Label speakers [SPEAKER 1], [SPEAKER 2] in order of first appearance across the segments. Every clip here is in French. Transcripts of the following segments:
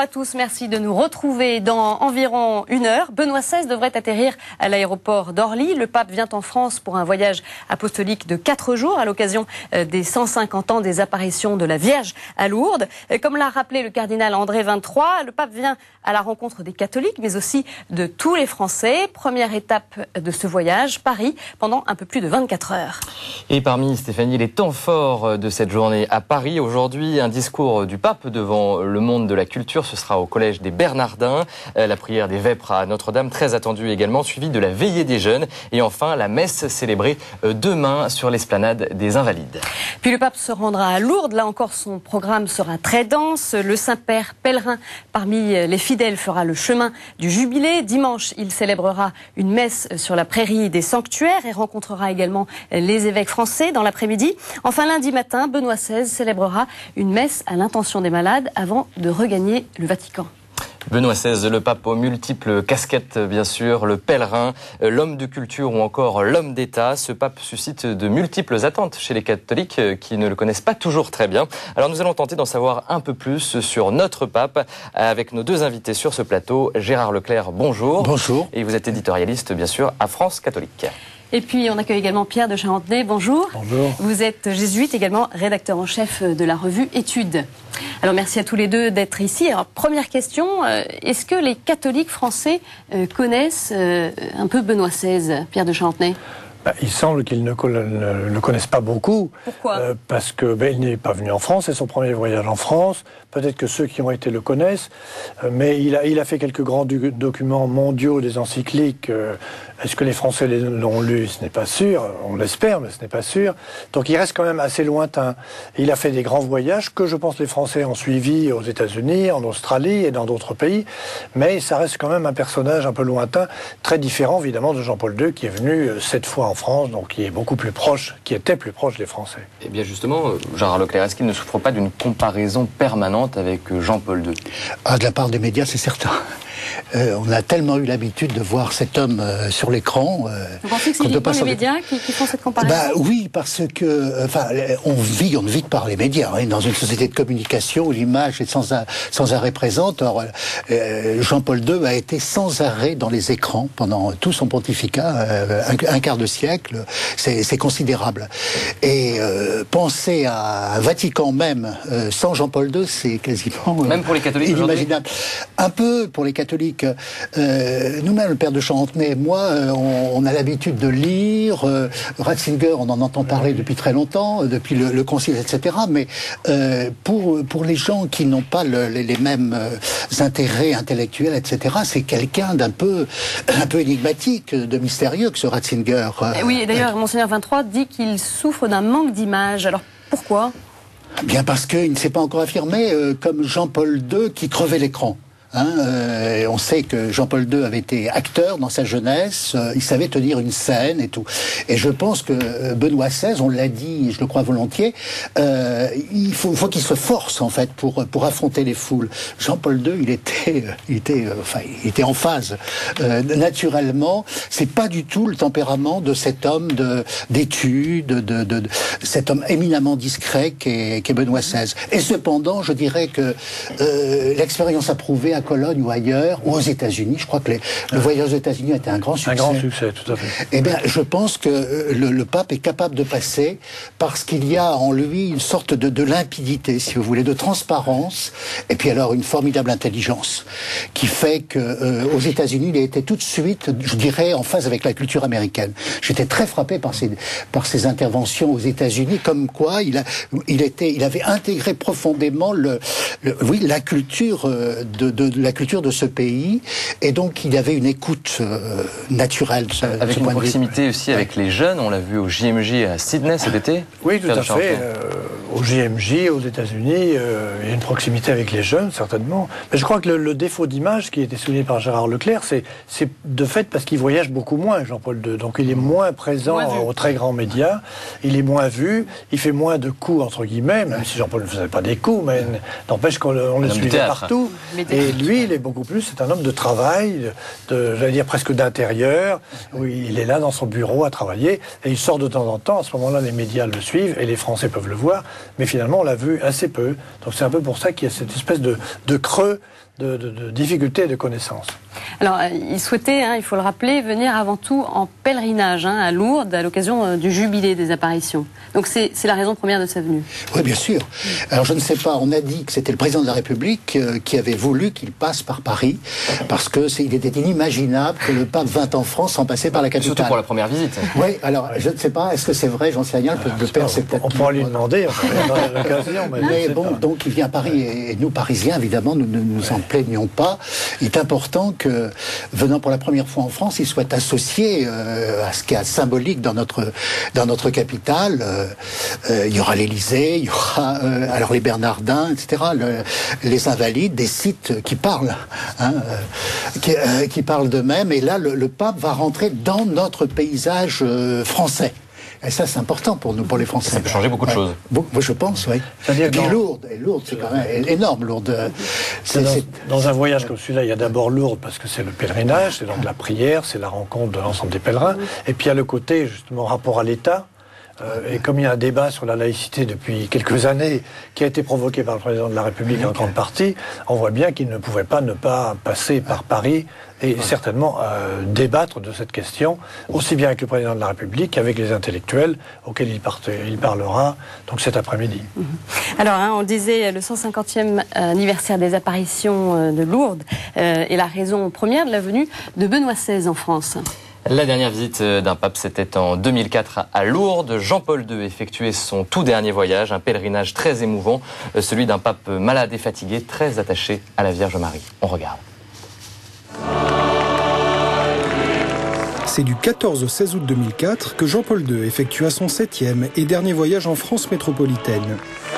[SPEAKER 1] à tous, merci de nous retrouver dans environ 1 heure. Benoît XVI devrait atterrir à l'aéroport d'Orly. Le pape vient en France pour un voyage apostolique de 4 jours à l'occasion des 150 ans des apparitions de la Vierge à Lourdes. Comme l'a rappelé le cardinal André XXIII, le pape vient à la rencontre des catholiques mais aussi de tous les Français. Première étape de ce voyage, Paris, pendant un peu plus de 24 heures.
[SPEAKER 2] Et parmi, Stéphanie, les temps forts de cette journée à Paris, aujourd'hui, un discours du pape devant le monde de la culture. Ce sera au collège des Bernardins. La prière des Vêpres à Notre-Dame, très attendue également, suivie de la veillée des jeunes. Et enfin, la messe célébrée demain sur l'esplanade des Invalides.
[SPEAKER 1] Puis le pape se rendra à Lourdes. Là encore, son programme sera très dense. Le Saint-Père pèlerin parmi les fidèles fera le chemin du Jubilé. Dimanche, il célébrera une messe sur la prairie des sanctuaires et rencontrera également les évêques français dans l'après-midi. Enfin, lundi matin, Benoît XVI célébrera une messe à l'intention des malades avant de regagner le Vatican.
[SPEAKER 2] Benoît XVI, le pape aux multiples casquettes, bien sûr, le pèlerin, l'homme de culture ou encore l'homme d'État. Ce pape suscite de multiples attentes chez les catholiques qui ne le connaissent pas toujours très bien. Alors nous allons tenter d'en savoir un peu plus sur notre pape avec nos deux invités sur ce plateau. Gérard Leclerc, bonjour.
[SPEAKER 3] Bonjour.
[SPEAKER 2] Et vous êtes éditorialiste, bien sûr, à France Catholique.
[SPEAKER 1] Et puis on accueille également Pierre de Charentenay, bonjour.
[SPEAKER 3] Bonjour.
[SPEAKER 1] Vous êtes jésuite, également rédacteur en chef de la revue Études. Alors merci à tous les deux d'être ici. Alors première question, est-ce que les catholiques français connaissent un peu Benoît XVI, Pierre de Charentenay ?
[SPEAKER 3] Il semble qu'ils ne le connaissent pas beaucoup.
[SPEAKER 1] Pourquoi ?
[SPEAKER 3] Parce que il n'est pas venu en France, c'est son premier voyage en France. Peut-être que ceux qui ont été le connaissent, mais il a fait quelques grands documents mondiaux, des encycliques. Est-ce que les Français l'ont lu? Ce n'est pas sûr. On l'espère, mais ce n'est pas sûr. Donc il reste quand même assez lointain. Il a fait des grands voyages que je pense les Français ont suivis aux États-Unis, en Australie et dans d'autres pays. Mais ça reste quand même un personnage un peu lointain, très différent évidemment de Jean-Paul II qui est venu 7 fois en France, donc qui est beaucoup plus proche, qui était plus proche des Français.
[SPEAKER 2] Eh bien justement, Gérard Leclerc, est-ce qu'il ne souffre pas d'une comparaison permanente avec Jean-Paul II?
[SPEAKER 4] De la part des médias, c'est certain. On a tellement eu l'habitude de voir cet homme sur l'écran.
[SPEAKER 1] Vous pensez que c'est uniquement les médias qui font cette comparaison?
[SPEAKER 4] Oui, parce que on ne vit que par les médias. Hein, dans une société de communication où l'image est sans arrêt présente. Or, Jean-Paul II a été sans arrêt dans les écrans pendant tout son pontificat, un quart de siècle. C'est considérable. Et penser à un Vatican même sans Jean-Paul II, c'est quasiment
[SPEAKER 2] même pour les catholiques
[SPEAKER 4] inimaginable. Un peu pour les catholiques. Nous-mêmes, le père de Charentenay et moi, on a l'habitude de lire. Ratzinger, on en entend parler depuis très longtemps, depuis le Concile, etc. Mais pour les gens qui n'ont pas les mêmes intérêts intellectuels, etc., c'est quelqu'un d'un peu énigmatique, de mystérieux que ce Ratzinger.
[SPEAKER 1] Oui, et d'ailleurs, Monseigneur 23 dit qu'il souffre d'un manque d'image. Alors pourquoi ?
[SPEAKER 4] Bien parce qu'il ne s'est pas encore affirmé comme Jean-Paul II qui crevait l'écran. On sait que Jean-Paul II avait été acteur dans sa jeunesse, il savait tenir une scène et tout. Et je pense que Benoît XVI, on l'a dit, je le crois volontiers, il faut qu'il se force en fait pour affronter les foules. Jean-Paul II, il était en phase naturellement. C'est pas du tout le tempérament de cet homme d'études, de cet homme éminemment discret qu'est Benoît XVI. Et cependant, je dirais que l'expérience a prouvé à Cologne ou ailleurs, ou aux États-Unis. Je crois que le voyage aux États-Unis a été un grand succès.
[SPEAKER 3] Un grand succès, tout à fait.
[SPEAKER 4] Eh bien, je pense que le pape est capable de passer parce qu'il y a en lui une sorte de limpidité, si vous voulez, de transparence, et puis alors une formidable intelligence qui fait que aux États-Unis, il a été tout de suite, je dirais, en phase avec la culture américaine. J'étais très frappé par ses interventions aux États-Unis, comme quoi il avait intégré profondément la culture la culture de ce pays, et donc il y avait une écoute naturelle.
[SPEAKER 2] Avec une proximité aussi avec les jeunes, on l'a vu au JMJ à Sydney cet été.
[SPEAKER 3] Oui, tout à fait. Au JMJ, aux États-Unis, il y a une proximité avec les jeunes, certainement. Mais je crois que le défaut d'image qui a été souligné par Gérard Leclerc, c'est de fait parce qu'il voyage beaucoup moins, Jean-Paul II. Donc il est moins présent aux très grands médias, il est moins vu, il fait moins de coups, entre guillemets, même si Jean-Paul ne faisait pas des coups, mais n'empêche qu'on le suivait partout. Et lui, il est beaucoup plus, c'est un homme de travail, j'allais dire presque d'intérieur, où il est là dans son bureau à travailler, et il sort de temps en temps. À ce moment-là, les médias le suivent, et les Français peuvent le voir, mais finalement, on l'a vu assez peu. Donc c'est un peu pour ça qu'il y a cette espèce de creux de difficultés et de connaissances.
[SPEAKER 1] Alors, il souhaitait, il faut le rappeler, venir avant tout en pèlerinage à Lourdes à l'occasion du jubilé des apparitions. Donc c'est la raison première de sa venue.
[SPEAKER 4] Oui, bien sûr. Alors je ne sais pas, on a dit que c'était le président de la République qui avait voulu qu'il passe par Paris, parce que il était inimaginable que le pape vînt en France sans passer par la capitale.
[SPEAKER 2] Surtout pour la première visite.
[SPEAKER 4] Oui, alors je ne sais pas, est-ce que c'est vrai, j'en sais rien, le père c'est peut-être...
[SPEAKER 3] On pourra lui demander, on a l'occasion.
[SPEAKER 4] Mais bon, donc il vient à Paris, et nous Parisiens, évidemment, nous ne nous en plaignons pas. Il est important que, venant pour la première fois en France, il soit associé à ce qu'il y a symbolique dans notre capitale. Il y aura l'Élysée, il y aura alors les Bernardins, etc., les Invalides, des sites qui parlent, qui parlent d'eux-mêmes. Et là, le pape va rentrer dans notre paysage français. Et ça, c'est important pour nous, pour les Français.
[SPEAKER 2] Ça peut changer beaucoup de choses.
[SPEAKER 4] Moi, je pense, oui. Et puis Lourdes, c'est quand même énorme, Lourdes.
[SPEAKER 3] Dans un voyage comme celui-là, il y a d'abord Lourdes, parce que c'est le pèlerinage, c'est donc la prière, c'est la rencontre de l'ensemble des pèlerins. Et puis il y a le côté, justement, rapport à l'État. Et comme il y a un débat sur la laïcité depuis quelques années, qui a été provoqué par le président de la République en grande partie, on voit bien qu'il ne pouvait pas ne pas passer par Paris et certainement débattre de cette question, aussi bien avec le président de la République qu'avec les intellectuels auxquels il parlera donc cet après-midi.
[SPEAKER 1] Alors, on disait le 150e anniversaire des apparitions de Lourdes est la raison première de la venue de Benoît XVI en France.
[SPEAKER 2] La dernière visite d'un pape, c'était en 2004 à Lourdes. Jean-Paul II effectuait son tout dernier voyage, un pèlerinage très émouvant, celui d'un pape malade et fatigué, très attaché à la Vierge Marie. On regarde.
[SPEAKER 5] C'est du 14 au 16 août 2004 que Jean-Paul II effectua son 7e et dernier voyage en France métropolitaine.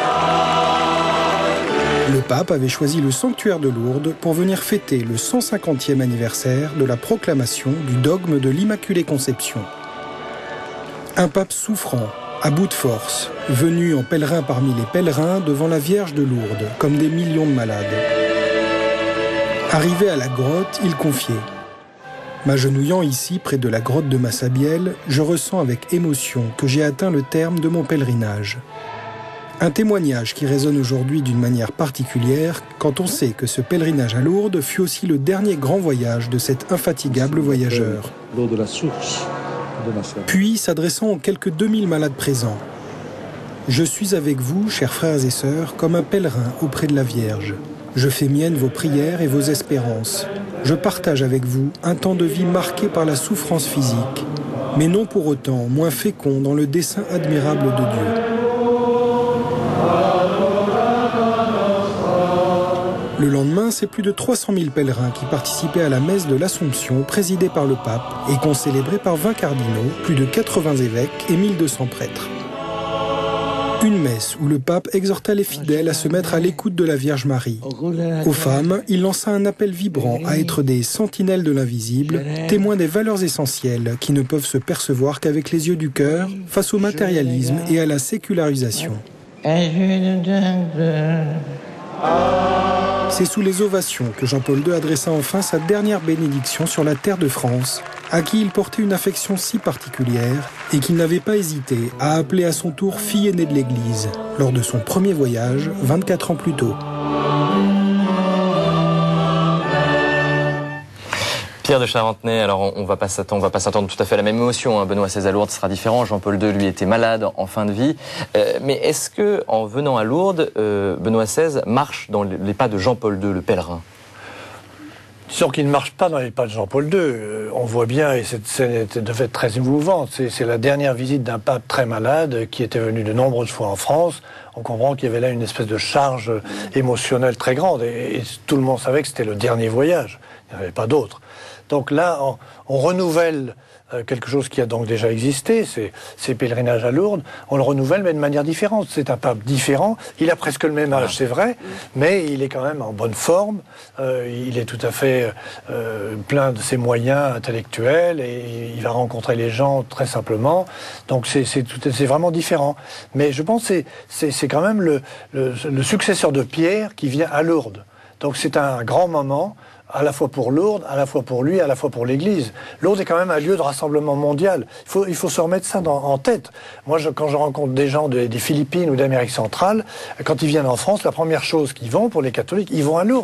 [SPEAKER 5] Le pape avait choisi le sanctuaire de Lourdes pour venir fêter le 150e anniversaire de la proclamation du dogme de l'Immaculée Conception. Un pape souffrant, à bout de force, venu en pèlerin parmi les pèlerins devant la Vierge de Lourdes, comme des millions de malades. Arrivé à la grotte, il confiait « M'agenouillant ici, près de la grotte de Massabielle, je ressens avec émotion que j'ai atteint le terme de mon pèlerinage. » Un témoignage qui résonne aujourd'hui d'une manière particulière quand on sait que ce pèlerinage à Lourdes fut aussi le dernier grand voyage de cet infatigable voyageur.
[SPEAKER 6] L'eau de la source de Massabielle.
[SPEAKER 5] Puis, s'adressant aux quelques 2000 malades présents, « Je suis avec vous, chers frères et sœurs, comme un pèlerin auprès de la Vierge. Je fais mienne vos prières et vos espérances. Je partage avec vous un temps de vie marqué par la souffrance physique, mais non pour autant moins fécond dans le dessein admirable de Dieu. » Le lendemain, c'est plus de 300 000 pèlerins qui participaient à la messe de l'Assomption présidée par le pape et qu'on célébrait par 20 cardinaux, plus de 80 évêques et 1200 prêtres. Une messe où le pape exhorta les fidèles à se mettre à l'écoute de la Vierge Marie. Aux femmes, il lança un appel vibrant à être des sentinelles de l'invisible, témoins des valeurs essentielles qui ne peuvent se percevoir qu'avec les yeux du cœur face au matérialisme et à la sécularisation. C'est sous les ovations que Jean-Paul II adressa enfin sa dernière bénédiction sur la terre de France, à qui il portait une affection si particulière et qu'il n'avait pas hésité à appeler à son tour fille aînée de l'Église, lors de son premier voyage, 24 ans plus tôt.
[SPEAKER 2] Pierre de Charentenay, alors on va pas s'attendre tout à fait à la même émotion. Benoît XVI à Lourdes sera différent. Jean-Paul II, lui, était malade en fin de vie. Mais est-ce que, en venant à Lourdes, Benoît XVI marche dans les pas de Jean-Paul II, le pèlerin?
[SPEAKER 3] Disons qu'il ne marche pas dans les pas de Jean-Paul II. On voit bien, et cette scène était de fait très émouvante, c'est la dernière visite d'un pape très malade qui était venu de nombreuses fois en France. On comprend qu'il y avait là une espèce de charge émotionnelle très grande. Et tout le monde savait que c'était le dernier voyage. Il n'y en avait pas d'autre. Donc là, on renouvelle quelque chose qui a donc déjà existé, ces pèlerinages à Lourdes. On le renouvelle, mais de manière différente. C'est un pape différent. Il a presque le même âge, c'est vrai, mais il est quand même en bonne forme. Il est tout à fait plein de ses moyens intellectuels et il va rencontrer les gens très simplement. Donc c'est vraiment différent. Mais je pense que c'est quand même le successeur de Pierre qui vient à Lourdes. Donc c'est un grand moment, à la fois pour Lourdes, à la fois pour lui, à la fois pour l'Église. Lourdes est quand même un lieu de rassemblement mondial. Il faut se remettre ça en tête. Moi, quand je rencontre des gens des Philippines ou d'Amérique centrale, quand ils viennent en France, la première chose qu'ils vont, pour les catholiques, ils vont à Lourdes.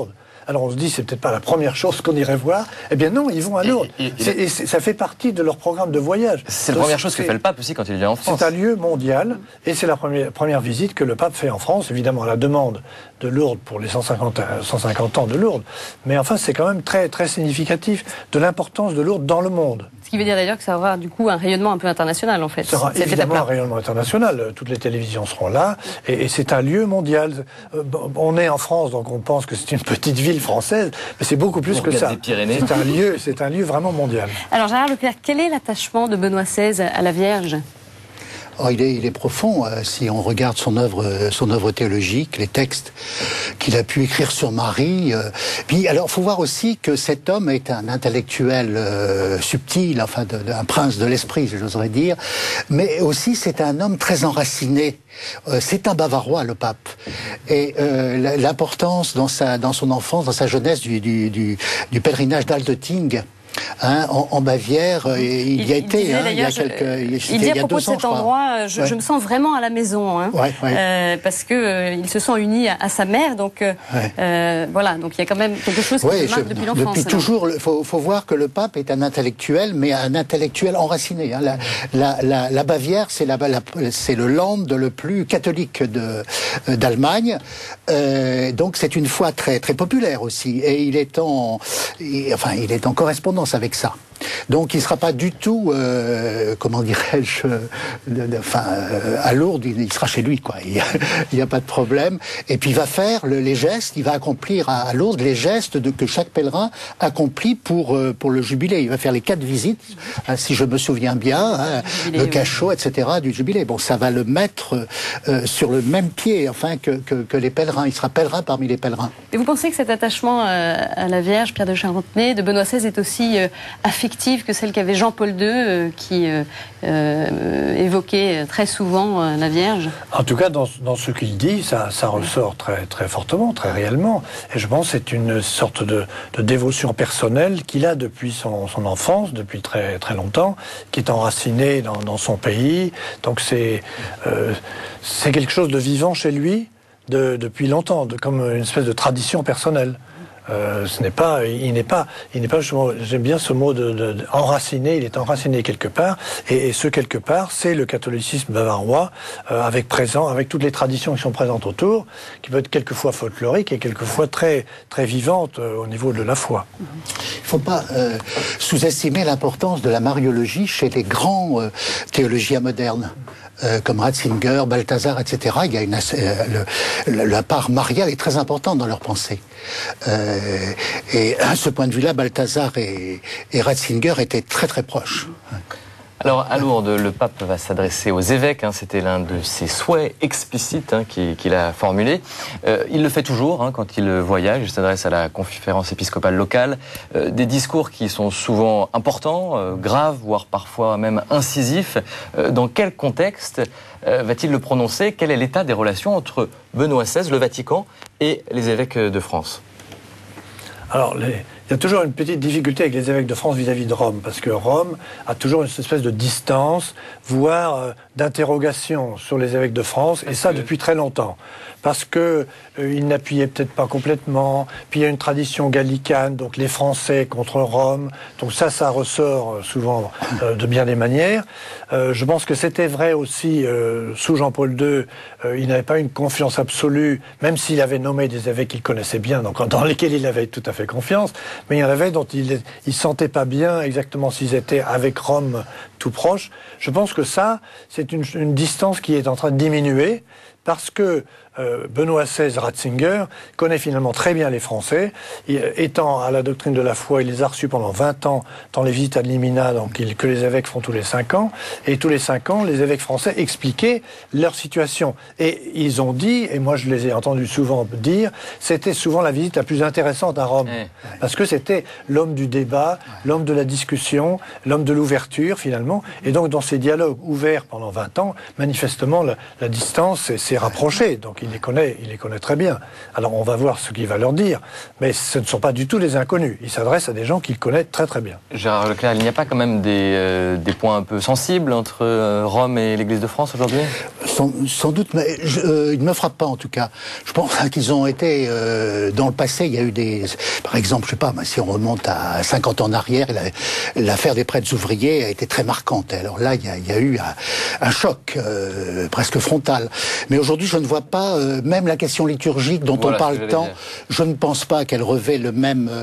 [SPEAKER 3] Alors on se dit, c'est peut-être pas la première chose qu'on irait voir. Eh bien non, ils vont à Lourdes. Et ça fait partie de leur programme de voyage.
[SPEAKER 2] C'est la première chose que fait le pape aussi quand il vient en France.
[SPEAKER 3] C'est un lieu mondial et c'est la première visite que le pape fait en France, évidemment à la demande de Lourdes pour les 150 ans de Lourdes. Mais enfin, c'est quand même très, très significatif de l'importance de Lourdes dans le monde.
[SPEAKER 1] Ce qui veut dire d'ailleurs que ça aura du coup un rayonnement un peu international en fait.
[SPEAKER 3] Ça aura évidemment un rayonnement international. Toutes les télévisions seront là et c'est un lieu mondial. On est en France, donc on pense que c'est une petite ville française, mais c'est beaucoup plus que ça. C'est un lieu vraiment mondial.
[SPEAKER 1] Alors Gérard Leclerc, quel est l'attachement de Benoît XVI à la Vierge ?
[SPEAKER 4] Oh, il est profond. Si on regarde son œuvre théologique, les textes qu'il a pu écrire sur Marie. Puis, alors, faut voir aussi que cet homme est un intellectuel subtil, enfin, un prince de l'esprit, j'oserais dire. Mais aussi, c'est un homme très enraciné. C'est un Bavarois, le pape. Et l'importance dans son enfance, dans sa jeunesse, du pèlerinage d'Altötting. En Bavière, il y a été,
[SPEAKER 1] il y a à propos de cet endroit, je me sens vraiment à la maison, parce que il se sent uni à sa mère, donc voilà, donc il y a quand même quelque chose qui me marque depuis l'enfance.
[SPEAKER 4] Depuis toujours, faut voir que le pape est un intellectuel, mais un intellectuel enraciné. La Bavière, c'est le land le plus catholique d'Allemagne, donc c'est une foi très très populaire aussi, et il est en correspondance avec ça. Donc il ne sera pas du tout, comment dirais-je, à Lourdes, il sera chez lui, quoi. Il n'y a pas de problème. Et puis il va faire les gestes, il va accomplir à Lourdes les gestes que chaque pèlerin accomplit pour le jubilé. Il va faire les 4 visites, si je me souviens bien, le cachot, etc., du jubilé. Bon, ça va le mettre sur le même pied, enfin, que les pèlerins. Il sera pèlerin parmi les pèlerins.
[SPEAKER 1] Et vous pensez que cet attachement à la Vierge, Pierre de Charentenay, de Benoît XVI, est aussi affectif que celle qu'avait Jean-Paul II, qui évoquait très souvent la Vierge? En
[SPEAKER 3] tout cas, dans ce qu'il dit, ça ressort très, très fortement, très réellement. Et je pense que c'est une sorte de dévotion personnelle qu'il a depuis son enfance, depuis très, très longtemps, qui est enraciné dans son pays. Donc c'est quelque chose de vivant chez lui depuis longtemps, comme une espèce de tradition personnelle. Il n'est pas, j'aime bien ce mot enraciné, il est enraciné quelque part, et ce quelque part, c'est le catholicisme bavarois, avec toutes les traditions qui sont présentes autour, qui peut être quelquefois folklorique et quelquefois très, très vivante au niveau de la foi.
[SPEAKER 4] Il ne faut pas sous-estimer l'importance de la mariologie chez les grands théologiens modernes. Comme Ratzinger, Balthazar, etc. Il y a la part mariale est très importante dans leur pensée. Et à ce point de vue-là, Balthazar et Ratzinger étaient très très proches.
[SPEAKER 2] Alors, à Lourdes, le pape va s'adresser aux évêques. C'était l'un de ses souhaits explicites qu'il a formulé. Il le fait toujours quand il voyage. Il s'adresse à la conférence épiscopale locale. Des discours qui sont souvent importants, graves, voire parfois même incisifs. Dans quel contexte va-t-il le prononcer? Quel est l'état des relations entre Benoît XVI, le Vatican, et les évêques de France?
[SPEAKER 3] Alors, il y a toujours une petite difficulté avec les évêques de France vis-à-vis de Rome, parce que Rome a toujours une espèce de distance, voire d'interrogation sur les évêques de France, et ça depuis très longtemps. Parce que ils n'appuyaient peut-être pas complètement, puis il y a une tradition gallicane, donc les Français contre Rome, donc ça ressort souvent de bien des manières. Je pense que c'était vrai aussi sous Jean-Paul II, il n'avait pas une confiance absolue, même s'il avait nommé des évêques qu'il connaissait bien, donc dans lesquels il avait tout à fait confiance, mais il y en avait dont il ne sentait pas bien exactement s'ils étaient avec Rome tout proche. Je pense que ça, c'est une distance qui est en train de diminuer, parce que Benoît XVI Ratzinger connaît finalement très bien les Français. Étant à la doctrine de la foi, il les a reçus pendant 20 ans dans les visites ad limina, que les évêques font tous les 5 ans. Et tous les 5 ans, les évêques français expliquaient leur situation. Et ils ont dit, et moi je les ai entendus souvent dire, c'était souvent la visite la plus intéressante à Rome. Parce que c'était l'homme du débat, l'homme de la discussion, l'homme de l'ouverture finalement. Et donc dans ces dialogues ouverts pendant 20 ans, manifestement la distance s'est rapprochée. Donc il les connaît très bien. Alors on va voir ce qu'il va leur dire, mais ce ne sont pas du tout des inconnus. Il s'adresse à des gens qu'il connaît très très bien.
[SPEAKER 2] Gérard Leclerc, il n'y a pas quand même des points un peu sensibles entre Rome et l'Église de France aujourd'hui?
[SPEAKER 4] Sans doute, mais ils ne me frappent pas en tout cas. Je pense qu'ils ont été dans le passé. Il y a eu par exemple, je sais pas, si on remonte à 50 ans en arrière, l'affaire des prêtres ouvriers a été très marquante. Alors là, il y a eu un choc presque frontal. Mais aujourd'hui, je ne vois pas, même la question liturgique dont on parle tant, je ne pense pas qu'elle revêt le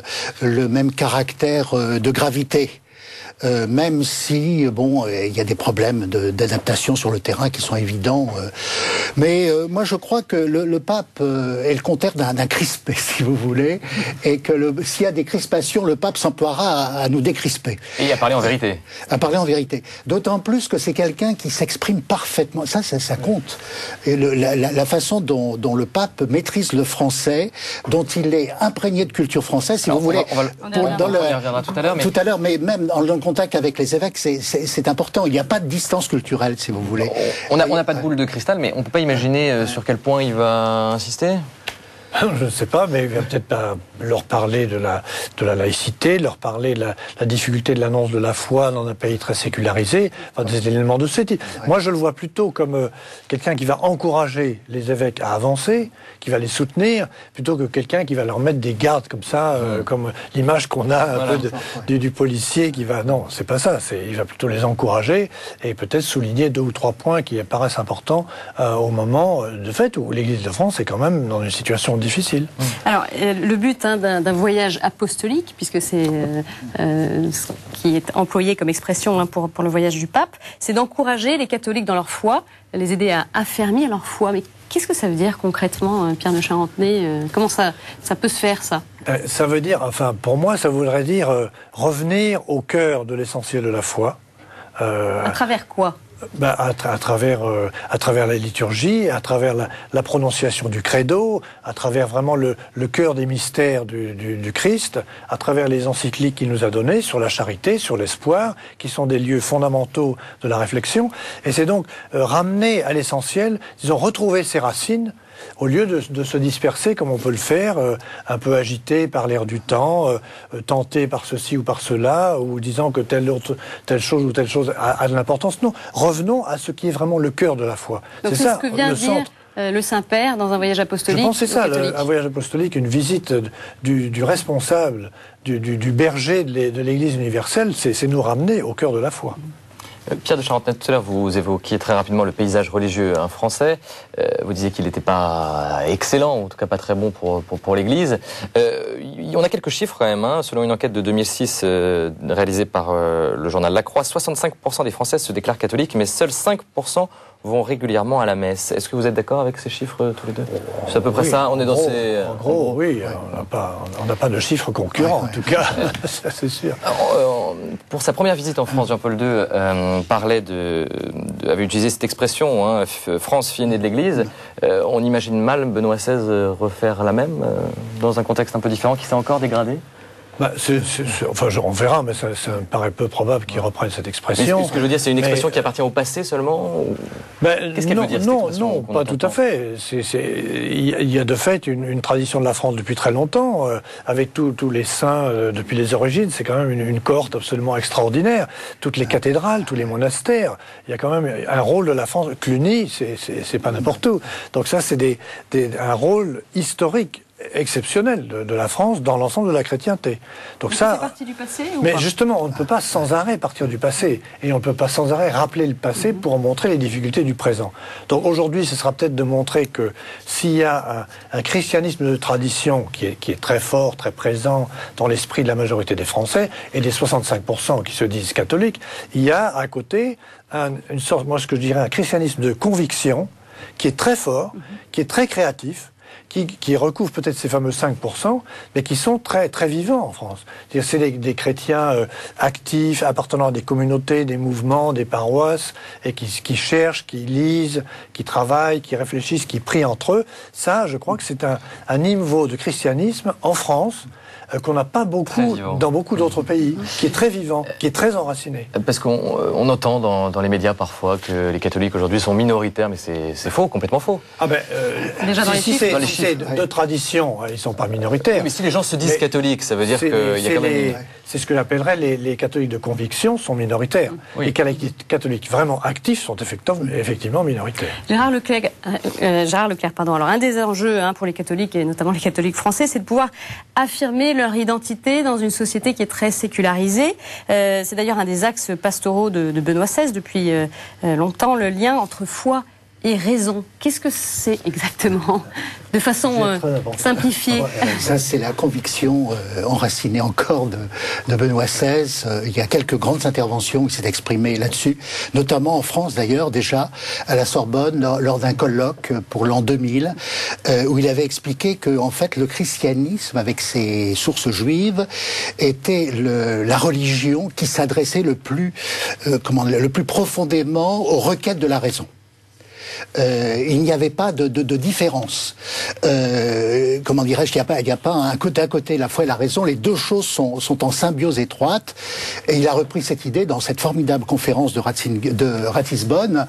[SPEAKER 4] même caractère de gravité. Même si, il y a des problèmes d'adaptation sur le terrain qui sont évidents. Mais moi, je crois que le pape est le contraire d'un crispé, si vous voulez, et que s'il y a des crispations, le pape s'emploiera à nous décrisper.
[SPEAKER 2] Et à parler en vérité.
[SPEAKER 4] À parler en vérité. D'autant plus que c'est quelqu'un qui s'exprime parfaitement. Ça compte. Et la façon dont le pape maîtrise le français, dont il est imprégné de culture française, si vous voulez.
[SPEAKER 2] On y reviendra tout à l'heure.
[SPEAKER 4] Tout à l'heure, mais même dans le contact avec les évêques, c'est important. Il n'y a pas de distance culturelle, si vous voulez.
[SPEAKER 2] On n'a pas de boule de cristal, mais on ne peut pas imaginer sur quel point il va insister.
[SPEAKER 3] Je ne sais pas, mais il va peut-être pas leur parler de la laïcité, leur parler de la difficulté de l'annonce de la foi dans un pays très sécularisé, enfin des éléments de ce type. Moi, je le vois plutôt comme quelqu'un qui va encourager les évêques à avancer, qui va les soutenir, plutôt que quelqu'un qui va leur mettre des gardes comme ça, comme l'image qu'on a un peu du policier qui va... Non, c'est pas ça. Il va plutôt les encourager et peut-être souligner 2 ou 3 points qui paraissent importants au moment de fait où l'Église de France est quand même dans une situation difficile.
[SPEAKER 1] Alors, le but d'un voyage apostolique, puisque c'est ce qui est employé comme expression pour le voyage du pape, c'est d'encourager les catholiques dans leur foi, les aider à affermir leur foi. Mais qu'est-ce que ça veut dire concrètement, Pierre de Charentenay? Comment ça peut se faire, ça?
[SPEAKER 3] Ça veut dire, enfin, pour moi, ça voudrait dire revenir au cœur de l'essentiel de la foi.
[SPEAKER 1] À travers quoi?
[SPEAKER 3] À travers la liturgie, à travers la prononciation du credo, à travers vraiment le cœur des mystères du Christ, à travers les encycliques qu'il nous a données sur la charité, sur l'espoir, qui sont des lieux fondamentaux de la réflexion. Et c'est donc ramener à l'essentiel, disons, retrouver ses racines, au lieu de se disperser comme on peut le faire, un peu agité par l'air du temps, tenté par ceci ou par cela, ou disant que telle chose ou telle chose a de l'importance. Non, revenons à ce qui est vraiment le cœur de la foi.
[SPEAKER 1] Donc c'est ça, ce que vient de dire le Saint-Père dans un voyage apostolique.
[SPEAKER 3] Je pense que c'est ça, un voyage apostolique, une visite du responsable, du berger de l'Église universelle, c'est nous ramener au cœur de la foi.
[SPEAKER 2] Pierre de Charentenay, tout à l'heure, vous évoquiez très rapidement le paysage religieux français. Vous disiez qu'il n'était pas excellent, en tout cas pas très bon pour l'Église. On a quelques chiffres quand même. Selon une enquête de 2006 réalisée par le journal La Croix, 65% des Françaises se déclarent catholiques, mais seuls 5% vont régulièrement à la messe. Est-ce que vous êtes d'accord avec ces chiffres tous les deux? C'est à peu près ça. On est dans ces...
[SPEAKER 3] En gros, oui. On n'a pas de chiffres concurrents, en tout cas. Ça, c'est sûr.
[SPEAKER 2] Alors, pour sa première visite en France, Jean-Paul II avait utilisé cette expression, France, fille aînée de l'Église. On imagine mal Benoît XVI refaire la même, dans un contexte un peu différent, qui s'est encore dégradé?
[SPEAKER 3] On verra, mais ça me paraît peu probable qu'ils reprennent cette expression.
[SPEAKER 2] Mais ce que je veux dire, c'est une expression qui appartient au passé seulement Qu'est-ce qu'elle veut dire, cette expression?
[SPEAKER 3] Non, pas tout à fait. Il y a de fait une tradition de la France depuis très longtemps, avec tous les saints depuis les origines. C'est quand même une cohorte absolument extraordinaire. Toutes les cathédrales, tous les monastères. Il y a quand même un rôle de la France. Cluny, c'est pas n'importe où. Donc ça, c'est un rôle historique exceptionnel de la France dans l'ensemble de la chrétienté. Donc ça,
[SPEAKER 1] c'est parti du passé ou
[SPEAKER 3] mais
[SPEAKER 1] pas?
[SPEAKER 3] justement, on ne peut pas sans arrêt partir du passé et on ne peut pas sans arrêt rappeler le passé pour montrer les difficultés du présent. Donc aujourd'hui, ce sera peut-être de montrer que s'il y a un christianisme de tradition qui est très fort, très présent dans l'esprit de la majorité des Français et des 65% qui se disent catholiques, il y a à côté une sorte, moi ce que je dirais, un christianisme de conviction qui est très fort, qui est très créatif, qui recouvrent peut-être ces fameux 5%, mais qui sont très, très vivants en France. C'est des chrétiens actifs, appartenant à des communautés, des mouvements, des paroisses, et qui cherchent, qui lisent, qui travaillent, qui réfléchissent, qui prient entre eux. Ça, je crois que c'est un niveau de christianisme en France, qu'on n'a pas beaucoup dans beaucoup d'autres pays, qui est très vivant, qui est très enraciné.
[SPEAKER 2] Parce qu'on entend dans les médias parfois que les catholiques aujourd'hui sont minoritaires, mais c'est faux, complètement faux.
[SPEAKER 3] Ah ben,
[SPEAKER 1] déjà dans
[SPEAKER 3] si c'est de tradition, ils ne sont pas minoritaires.
[SPEAKER 2] Mais si les gens se disent catholiques, ça veut dire qu'il y a quand même...
[SPEAKER 3] C'est ce que j'appellerais les catholiques de conviction sont minoritaires.
[SPEAKER 2] Oui.
[SPEAKER 3] Les catholiques vraiment actifs sont effectivement minoritaires.
[SPEAKER 1] Gérard Leclerc, pardon. Alors, un des enjeux pour les catholiques, et notamment les catholiques français, c'est de pouvoir affirmer leur identité dans une société qui est très sécularisée. C'est d'ailleurs un des axes pastoraux de Benoît XVI depuis longtemps, le lien entre foi et raison. Qu'est-ce que c'est exactement, de façon simplifiée?
[SPEAKER 4] Ça, c'est la conviction enracinée encore de Benoît XVI. Il y a quelques grandes interventions où il s'est exprimé là-dessus, notamment en France d'ailleurs, déjà à la Sorbonne, lors d'un colloque pour l'an 2000, où il avait expliqué que, en fait, le christianisme, avec ses sources juives, était la religion qui s'adressait le plus profondément aux requêtes de la raison. Il n'y avait pas de différence. Comment dirais-je, il n'y a pas un côté à côté, la foi et la raison, les deux choses sont en symbiose étroite. Et il a repris cette idée dans cette formidable conférence de Ratisbonne,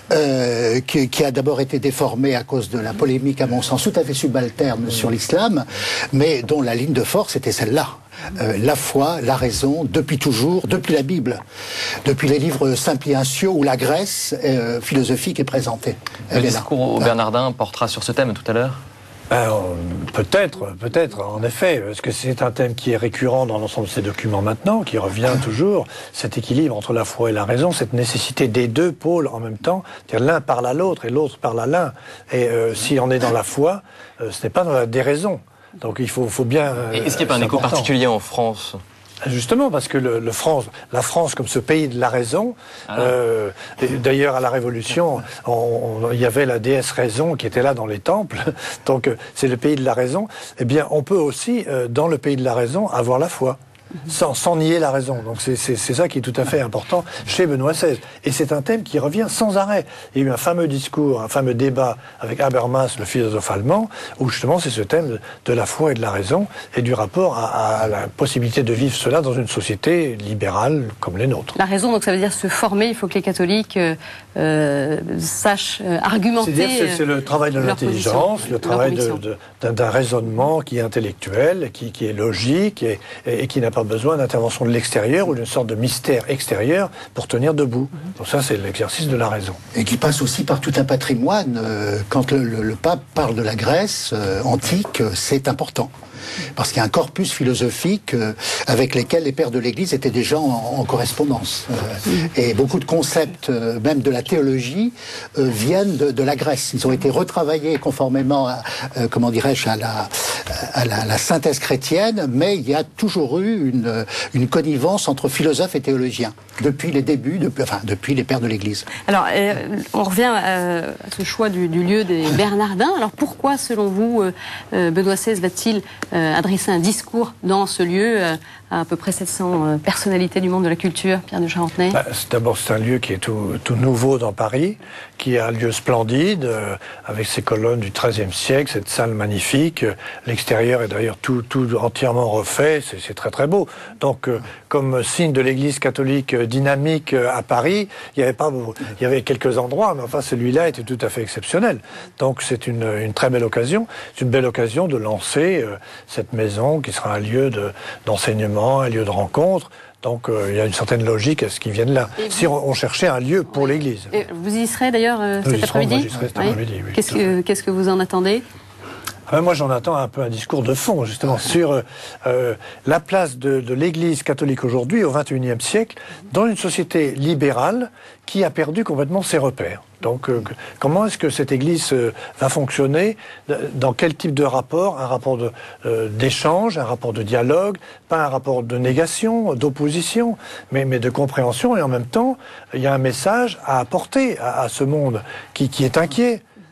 [SPEAKER 4] qui a d'abord été déformée à cause de la polémique, à mon sens, tout à fait subalterne sur l'islam, mais dont la ligne de force était celle-là. La foi, la raison, depuis toujours, depuis la Bible, depuis les livres Simplicio où la Grèce philosophique est présentée.
[SPEAKER 2] Le discours au Bernardin portera sur ce thème tout à l'heure.
[SPEAKER 3] Peut-être, en effet, parce que c'est un thème qui est récurrent dans l'ensemble de ces documents maintenant, qui revient toujours, cet équilibre entre la foi et la raison, cette nécessité des deux pôles en même temps, c'est-à-dire l'un parle à l'autre et l'autre parle à l'un. Et si on est dans la foi, ce n'est pas dans la déraison. Donc il faut bien...
[SPEAKER 2] Est-ce qu'il n'y a pas un écho particulier en France ?
[SPEAKER 3] Justement, parce que la France, comme ce pays de la raison, d'ailleurs à la Révolution, il y avait la déesse raison qui était là dans les temples, donc c'est le pays de la raison. Eh bien, on peut aussi, dans le pays de la raison, avoir la foi. Sans nier la raison. Donc c'est ça qui est tout à fait important chez Benoît XVI. Et c'est un thème qui revient sans arrêt. Il y a eu un fameux discours, un fameux débat avec Habermas, le philosophe allemand, où justement c'est ce thème de la foi et de la raison et du rapport à la possibilité de vivre cela dans une société libérale comme les nôtres.
[SPEAKER 1] La raison, donc ça veut dire se former. Il faut que les catholiques sachent argumenter.
[SPEAKER 3] C'est le travail de l'intelligence, le travail d'un raisonnement qui est intellectuel, qui est logique et qui n'a pas besoin d'intervention de l'extérieur ou d'une sorte de mystère extérieur pour tenir debout. Donc ça, c'est l'exercice de la raison.
[SPEAKER 4] Et qui passe aussi par tout un patrimoine. Quand le pape parle de la Grèce antique, c'est important. Parce qu'il y a un corpus philosophique avec lesquels les pères de l'Église étaient déjà en correspondance. Et beaucoup de concepts, même de la théologie, viennent de la Grèce. Ils ont été retravaillés conformément à, à la synthèse chrétienne, mais il y a toujours eu une connivence entre philosophes et théologiens, depuis les débuts, depuis les pères de l'Église.
[SPEAKER 1] Alors, on revient à ce choix du lieu des Bernardins. Alors, pourquoi, selon vous, Benoît XVI va-t-il adresser un discours dans ce lieu à peu près 700 personnalités du monde de la culture, Pierre de Charentenay?
[SPEAKER 3] D'abord, c'est un lieu qui est tout nouveau dans Paris, qui est un lieu splendide, avec ses colonnes du XIIIe siècle, cette salle magnifique. L'extérieur est d'ailleurs tout entièrement refait, c'est très très beau. Donc, comme signe de l'Église catholique dynamique à Paris, il y avait quelques endroits, mais enfin celui-là était tout à fait exceptionnel. Donc c'est une très belle occasion. C'est une belle occasion de lancer cette maison qui sera un lieu d'enseignement, un lieu de rencontre. Donc il y a une certaine logique à ce qui vienne là. Si on cherchait un lieu pour l'Église.
[SPEAKER 1] Vous y serez d'ailleurs cet après-midi? Qu'est-ce que vous en attendez?
[SPEAKER 3] Moi, j'en attends un peu un discours de fond, justement, sur la place de l'Église catholique aujourd'hui, au XXIe siècle, dans une société libérale qui a perdu complètement ses repères. Donc, comment est-ce que cette Église va fonctionner? Dans quel type de rapport? Un rapport d'échange, un rapport de dialogue, pas un rapport de négation, d'opposition, mais de compréhension. Et en même temps, il y a un message à apporter à ce monde qui est inquiet.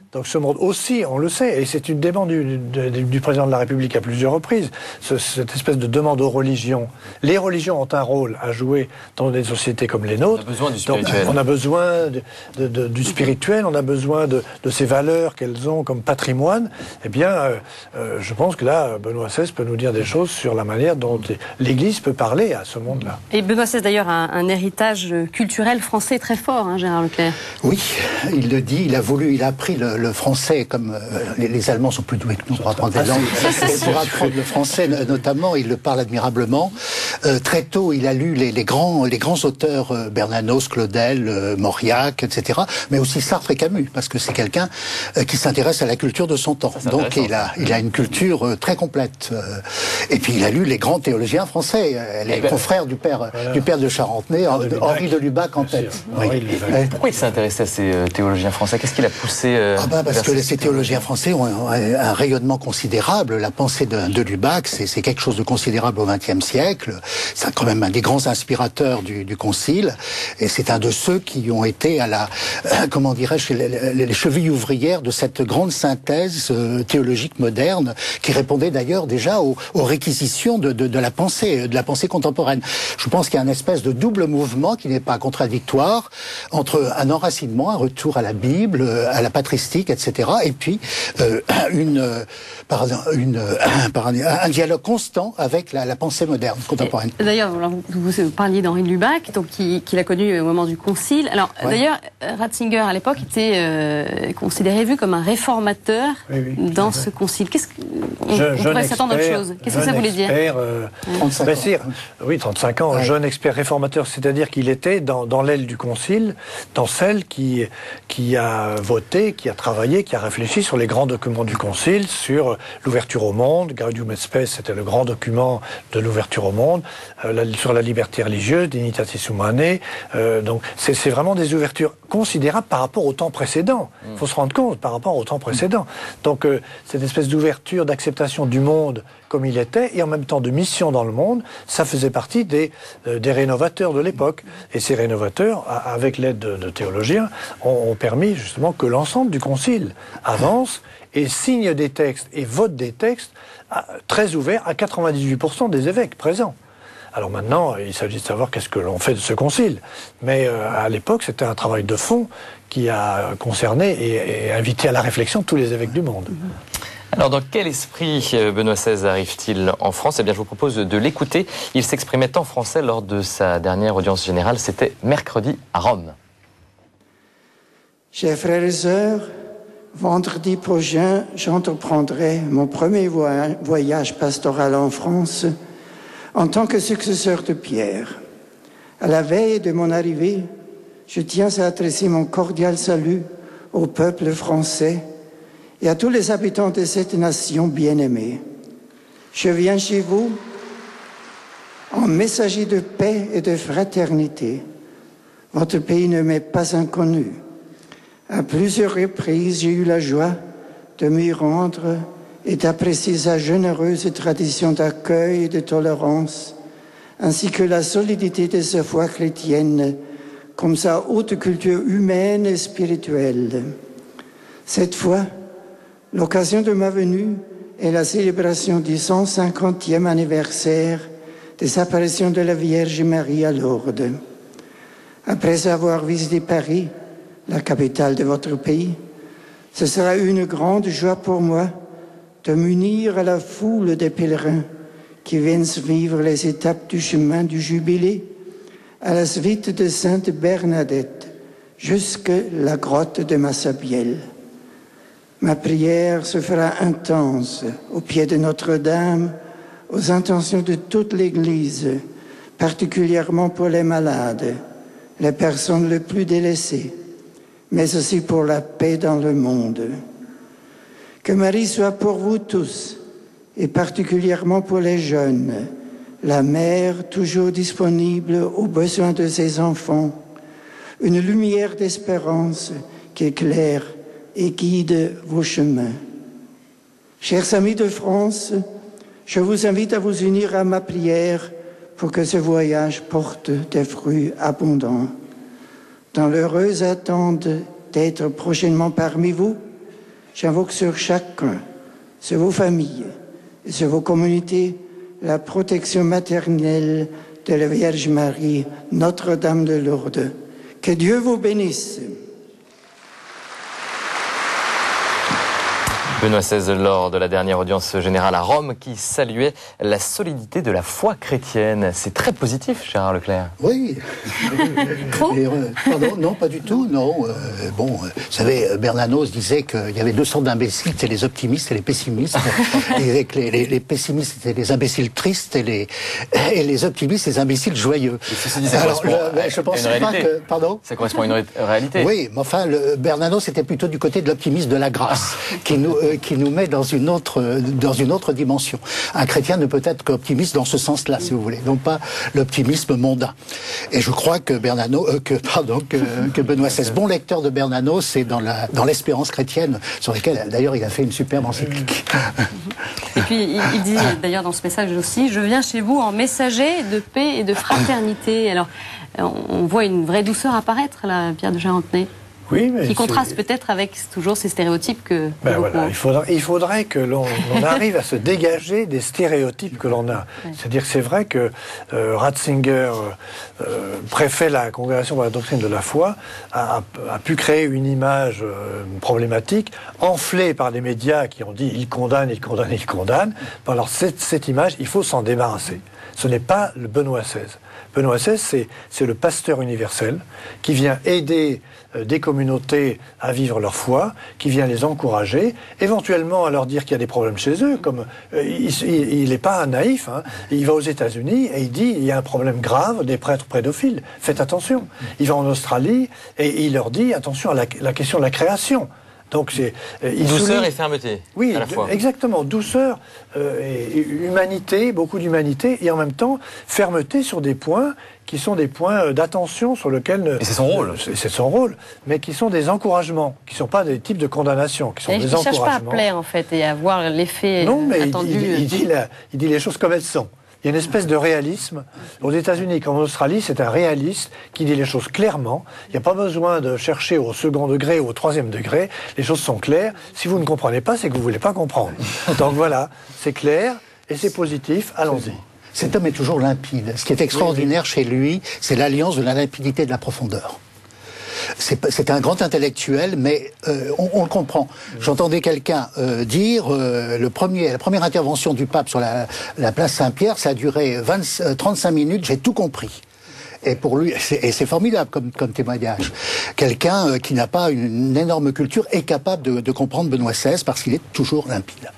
[SPEAKER 3] Donc ce monde aussi, on le sait, et c'est une demande du président de la République à plusieurs reprises, cette espèce de demande aux religions. Les religions ont un rôle à jouer dans des sociétés comme les nôtres.
[SPEAKER 2] On a besoin du spirituel.
[SPEAKER 3] Donc, on a besoin du spirituel, on a besoin de ces valeurs qu'elles ont comme patrimoine. Eh bien, je pense que là, Benoît XVI peut nous dire des choses sur la manière dont l'Église peut parler à ce monde-là.
[SPEAKER 1] Et Benoît XVI, d'ailleurs, a un héritage culturel français très fort, hein, Gérard Leclerc.
[SPEAKER 4] Oui, il le dit, il a appris le français, comme les Allemands sont plus doués que nous pour apprendre des langues. Pour apprendre le français, notamment, il le parle admirablement. Très tôt, il a lu les grands auteurs, Bernanos, Claudel, Mauriac, etc., mais aussi Sartre et Camus, parce que c'est quelqu'un qui s'intéresse à la culture de son temps. Donc il a une culture très complète. Et puis il a lu les grands théologiens français, les confrères du père de Charentenay, Henri de Lubac en tête. Oui.
[SPEAKER 2] Pourquoi il s'est intéressé à ces théologiens français? Qu'est-ce qu'il a poussé
[SPEAKER 4] parce que ces théologiens français ont un rayonnement considérable. La pensée de Lubac, c'est quelque chose de considérable au XXe siècle. C'est quand même un des grands inspirateurs du Concile. Et c'est un de ceux qui ont été à la, comment dirais-je, les chevilles ouvrières de cette grande synthèse théologique moderne, qui répondait d'ailleurs déjà aux réquisitions de la pensée contemporaine. Je pense qu'il y a une espèce de double mouvement qui n'est pas contradictoire entre un enracinement, un retour à la Bible, à la patristique, etc., et puis un dialogue constant avec la pensée moderne, contemporaine.
[SPEAKER 1] D'ailleurs, vous parliez d'Henri de Lubac, donc qu'il a connu au moment du Concile. Alors, d'ailleurs, Ratzinger, à l'époque, était considéré, vu comme un réformateur dans ce Concile. Qu'est-ce qu'on pourrait s'attendre à autre chose? Qu'est-ce que ça voulait dire?
[SPEAKER 3] 35 ans. Oui, 35 ans, jeune expert réformateur, c'est-à-dire qu'il était dans l'aile du Concile, dans celle qui a voté, qui a travaillé, qui a réfléchi sur les grands documents du Concile, sur l'ouverture au monde. Gaudium et Spes, c'était le grand document de l'ouverture au monde, sur la liberté religieuse, Dignitatis Humanae. Donc c'est vraiment des ouvertures considérables par rapport au temps précédent. Il faut se rendre compte, par rapport au temps précédent. Donc cette espèce d'ouverture, d'acceptation du monde comme il était, et en même temps de mission dans le monde, ça faisait partie des rénovateurs de l'époque. Et ces rénovateurs, avec l'aide de théologiens, ont permis justement que l'ensemble du Concile avance et signe des textes et vote des textes très ouverts à 98% des évêques présents. Alors maintenant, il s'agit de savoir qu'est-ce que l'on fait de ce Concile. Mais à l'époque, c'était un travail de fond qui a concerné et invité à la réflexion tous les évêques du monde.
[SPEAKER 2] Alors, dans quel esprit Benoît XVI arrive-t-il en France? Eh bien, je vous propose de l'écouter. Il s'exprimait en français lors de sa dernière audience générale. C'était mercredi à Rome.
[SPEAKER 7] Chers frères et sœurs, vendredi prochain, j'entreprendrai mon premier voyage pastoral en France en tant que successeur de Pierre. À la veille de mon arrivée, je tiens à adresser mon cordial salut au peuple français et à tous les habitants de cette nation bien-aimée. Je viens chez vous en messager de paix et de fraternité. Votre pays ne m'est pas inconnu. À plusieurs reprises, j'ai eu la joie de m'y rendre et d'apprécier sa généreuse tradition d'accueil et de tolérance, ainsi que la solidité de sa foi chrétienne, comme sa haute culture humaine et spirituelle. Cette fois, l'occasion de ma venue est la célébration du 150e anniversaire des apparitions de la Vierge Marie à Lourdes. Après avoir visité Paris, la capitale de votre pays, ce sera une grande joie pour moi de m'unir à la foule des pèlerins qui viennent vivre les étapes du chemin du Jubilé à la suite de Sainte Bernadette jusqu'à la grotte de Massabielle. Ma prière se fera intense au pied de Notre-Dame, aux intentions de toute l'Église, particulièrement pour les malades, les personnes les plus délaissées, mais aussi pour la paix dans le monde. Que Marie soit pour vous tous, et particulièrement pour les jeunes, la mère toujours disponible aux besoins de ses enfants, une lumière d'espérance qui éclaire et guide vos chemins. Chers amis de France, je vous invite à vous unir à ma prière pour que ce voyage porte des fruits abondants. Dans l'heureuse attente d'être prochainement parmi vous, j'invoque sur chacun, sur vos familles et sur vos communautés, la protection maternelle de la Vierge Marie, Notre-Dame de Lourdes. Que Dieu vous bénisse.
[SPEAKER 2] Benoît XVI lors de la dernière audience générale à Rome qui saluait la solidité de la foi chrétienne. C'est très positif, Gérard Leclerc.
[SPEAKER 4] Oui. Pardon, non, pas du tout, non. Vous savez, Bernanos disait qu'il y avait deux sortes d'imbéciles, c'est les optimistes et les pessimistes. Et que les pessimistes étaient les imbéciles tristes et les optimistes les imbéciles joyeux.
[SPEAKER 2] Alors,
[SPEAKER 4] je pense pas que... Pardon ?
[SPEAKER 2] Ça correspond à une réalité.
[SPEAKER 4] Oui, mais enfin, Bernanos était plutôt du côté de l'optimisme de la grâce, qui nous met dans une autre dimension. Un chrétien ne peut être qu'optimiste dans ce sens-là, si vous voulez, non pas l'optimisme mondain. Et je crois que que Benoît XVI, bon lecteur de Bernanos, c'est dans l'espérance chrétienne, sur laquelle d'ailleurs il a fait une superbe encyclique.
[SPEAKER 1] Et puis il dit d'ailleurs dans ce message aussi, je viens chez vous en messager de paix et de fraternité. Alors on voit une vraie douceur apparaître là, Pierre de Gérantenay.
[SPEAKER 3] Oui, mais
[SPEAKER 1] qui contraste peut-être avec toujours ces stéréotypes que...
[SPEAKER 3] voilà, il faudrait que l'on arrive à se dégager des stéréotypes que l'on a. Ouais. C'est-à-dire que c'est vrai que Ratzinger, préfet de la Congrégation pour la doctrine de la foi, a pu créer une image problématique, enflée par des médias qui ont dit « il condamne, il condamne, il condamne ». Alors cette image, il faut s'en débarrasser. Ce n'est pas le Benoît XVI. Benoît XVI, c'est le pasteur universel qui vient aider des communautés à vivre leur foi, qui vient les encourager, éventuellement à leur dire qu'il y a des problèmes chez eux, comme il n'est pas naïf, hein. Il va aux États-Unis et il dit il y a un problème grave des prêtres pédophiles, faites attention. Il va en Australie et il leur dit attention à la question de la création. Donc
[SPEAKER 2] douceur et fermeté.
[SPEAKER 3] Oui,
[SPEAKER 2] à la fois.
[SPEAKER 3] Exactement. Douceur et humanité, beaucoup d'humanité, et en même temps fermeté sur des points qui sont des points d'attention sur lesquels...
[SPEAKER 2] Et c'est son rôle.
[SPEAKER 3] C'est son rôle, mais qui sont des encouragements, qui ne sont pas des types de condamnation, qui sont des encouragements. Il ne cherche
[SPEAKER 1] pas à plaire, en fait, et à voir l'effet attendu.
[SPEAKER 3] Il dit les choses comme elles sont. Il y a une espèce de réalisme. Aux États-Unis comme en Australie, c'est un réaliste qui dit les choses clairement. Il n'y a pas besoin de chercher au second degré ou au troisième degré. Les choses sont claires. Si vous ne comprenez pas, c'est que vous ne voulez pas comprendre. Donc voilà, c'est clair et c'est positif. Allons-y.
[SPEAKER 4] Cet homme est toujours limpide. Ce qui est extraordinaire chez lui, c'est l'alliance de la limpidité et de la profondeur. C'est un grand intellectuel, mais on le comprend. J'entendais quelqu'un dire la première intervention du pape sur la place Saint-Pierre, ça a duré 35 minutes, j'ai tout compris. Et pour lui, c'est formidable comme témoignage. Quelqu'un qui n'a pas une énorme culture est capable de comprendre Benoît XVI parce qu'il est toujours limpide.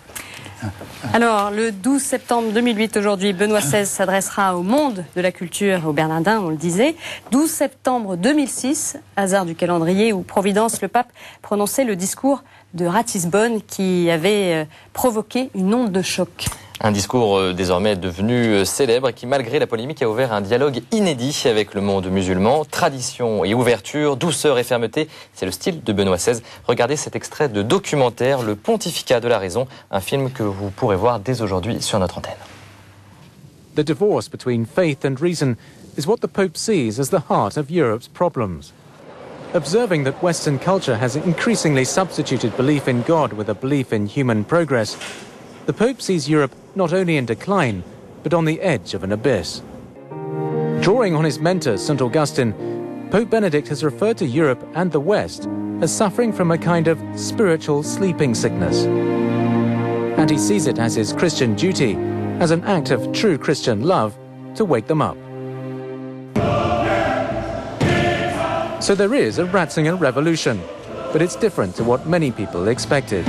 [SPEAKER 1] Alors, le 12 septembre 2008, aujourd'hui, Benoît XVI s'adressera au monde de la culture, aux Bernardins, on le disait. 12 septembre 2006, hasard du calendrier, où Providence, le pape, prononçait le discours de Ratisbonne qui avait provoqué une onde de choc. Un discours désormais devenu célèbre et qui, malgré la polémique, a ouvert un dialogue inédit avec le monde musulman. Tradition et ouverture, douceur et fermeté, c'est le style de Benoît XVI. Regardez cet extrait de documentaire, Le Pontificat de la Raison, un film que vous pourrez voir dès aujourd'hui sur notre antenne.
[SPEAKER 8] The divorce between faith and reason is what the Pope sees as the heart of Europe's problems. Observing that Western culture has increasingly substituted belief in God with a belief in human progress, the Pope sees Europe not only in decline, but on the edge of an abyss. Drawing on his mentor, St. Augustine, Pope Benedict has referred to Europe and the West as suffering from a kind of spiritual sleeping sickness. And he sees it as his Christian duty, as an act of true Christian love, to wake them up. So there is a Ratzinger revolution, but it's different to what many people expected.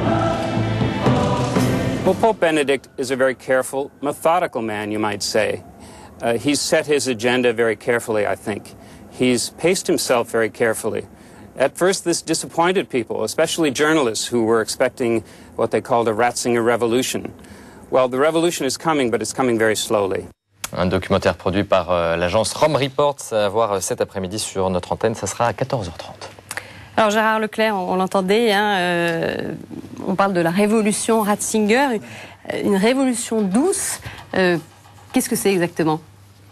[SPEAKER 9] Well, Pope Benedict is a very careful, methodical man, you might say. He's set his agenda very carefully, I think. He's paced himself very carefully. At first, this disappointed people, especially journalists who were expecting what they called a Ratzinger revolution. Well, the revolution is coming, but it's coming very slowly.
[SPEAKER 2] Un documentaire produit par l'agence Rome Reports à voir cet après-midi sur notre antenne, ça sera à 14h30. Alors Gérard Leclerc, on l'entendait, on parle de la révolution Ratzinger, une révolution douce. Qu'est-ce que c'est exactement ?